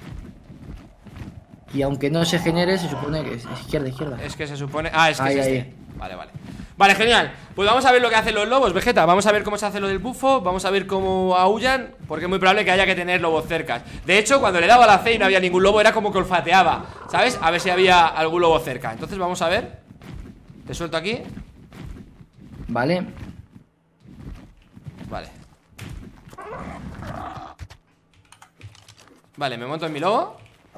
Y aunque no se genere, se supone que es izquierda, izquierda. Es que se supone... Ah, es que Ahí, es este. ahí. Vale, vale. Vale, genial. Pues vamos a ver lo que hacen los lobos, Vegeta. Vamos a ver cómo se hace lo del bufo. Vamos a ver cómo aullan, porque es muy probable que haya que tener lobos cerca. De hecho, cuando le daba la C y no había ningún lobo, era como que olfateaba, ¿sabes? A ver si había algún lobo cerca. Entonces vamos a ver. Te suelto aquí. Vale. Vale. Vale, me monto en mi lobo.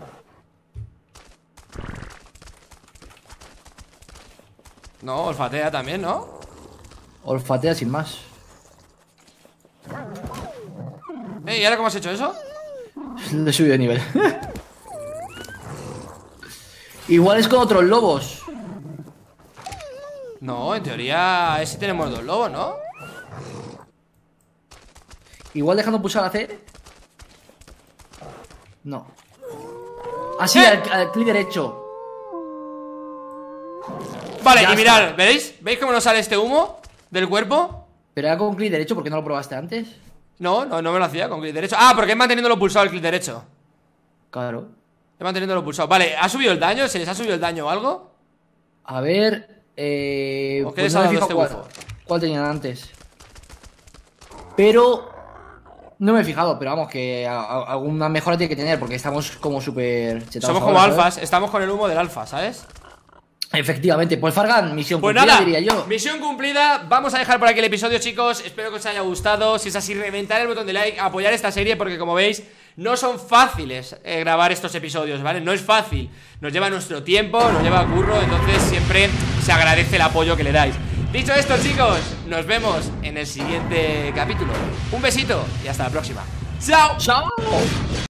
No, olfatea también, ¿no? Olfatea sin más. Eh, ¿y ahora cómo has hecho eso? Le he subido de nivel. Igual es con otros lobos. No, en teoría ese tenemos dos lobos, ¿no? Igual dejando pulsar la C. No. Así, ¡Eh! al, al clic derecho. Vale, Ya y mirad, está. ¿veis? ¿Veis cómo nos sale este humo del cuerpo? Pero era con clic derecho, ¿por qué no lo probaste antes? No, no, no me lo hacía con clic derecho. Ah, porque he manteniéndolo pulsado el clic derecho. Claro. He manteniéndolo pulsado. Vale, ¿ha subido el daño? ¿Se les ha subido el daño o algo? A ver. Eh, ¿O qué pues les no ha me dado fijo este cuál, bufo? cuál tenían antes. Pero. No me he fijado, pero vamos, que a- a- alguna mejora tiene que tener, porque estamos como súper chetados Somos como ahora, ¿sabes? alfas, estamos con el humo del alfa, ¿sabes? Efectivamente, pues Fargan, misión Pues cumplida, nada, diría yo. misión cumplida. Vamos a dejar por aquí el episodio, chicos. Espero que os haya gustado. Si es así, reventar el botón de like, apoyar esta serie, porque como veis, no son fáciles eh, grabar estos episodios, ¿vale? No es fácil. Nos lleva nuestro tiempo, nos lleva curro, entonces siempre se agradece el apoyo que le dais. Dicho esto, chicos, nos vemos en el siguiente capítulo. Un besito y hasta la próxima. ¡Chao! ¡Chao!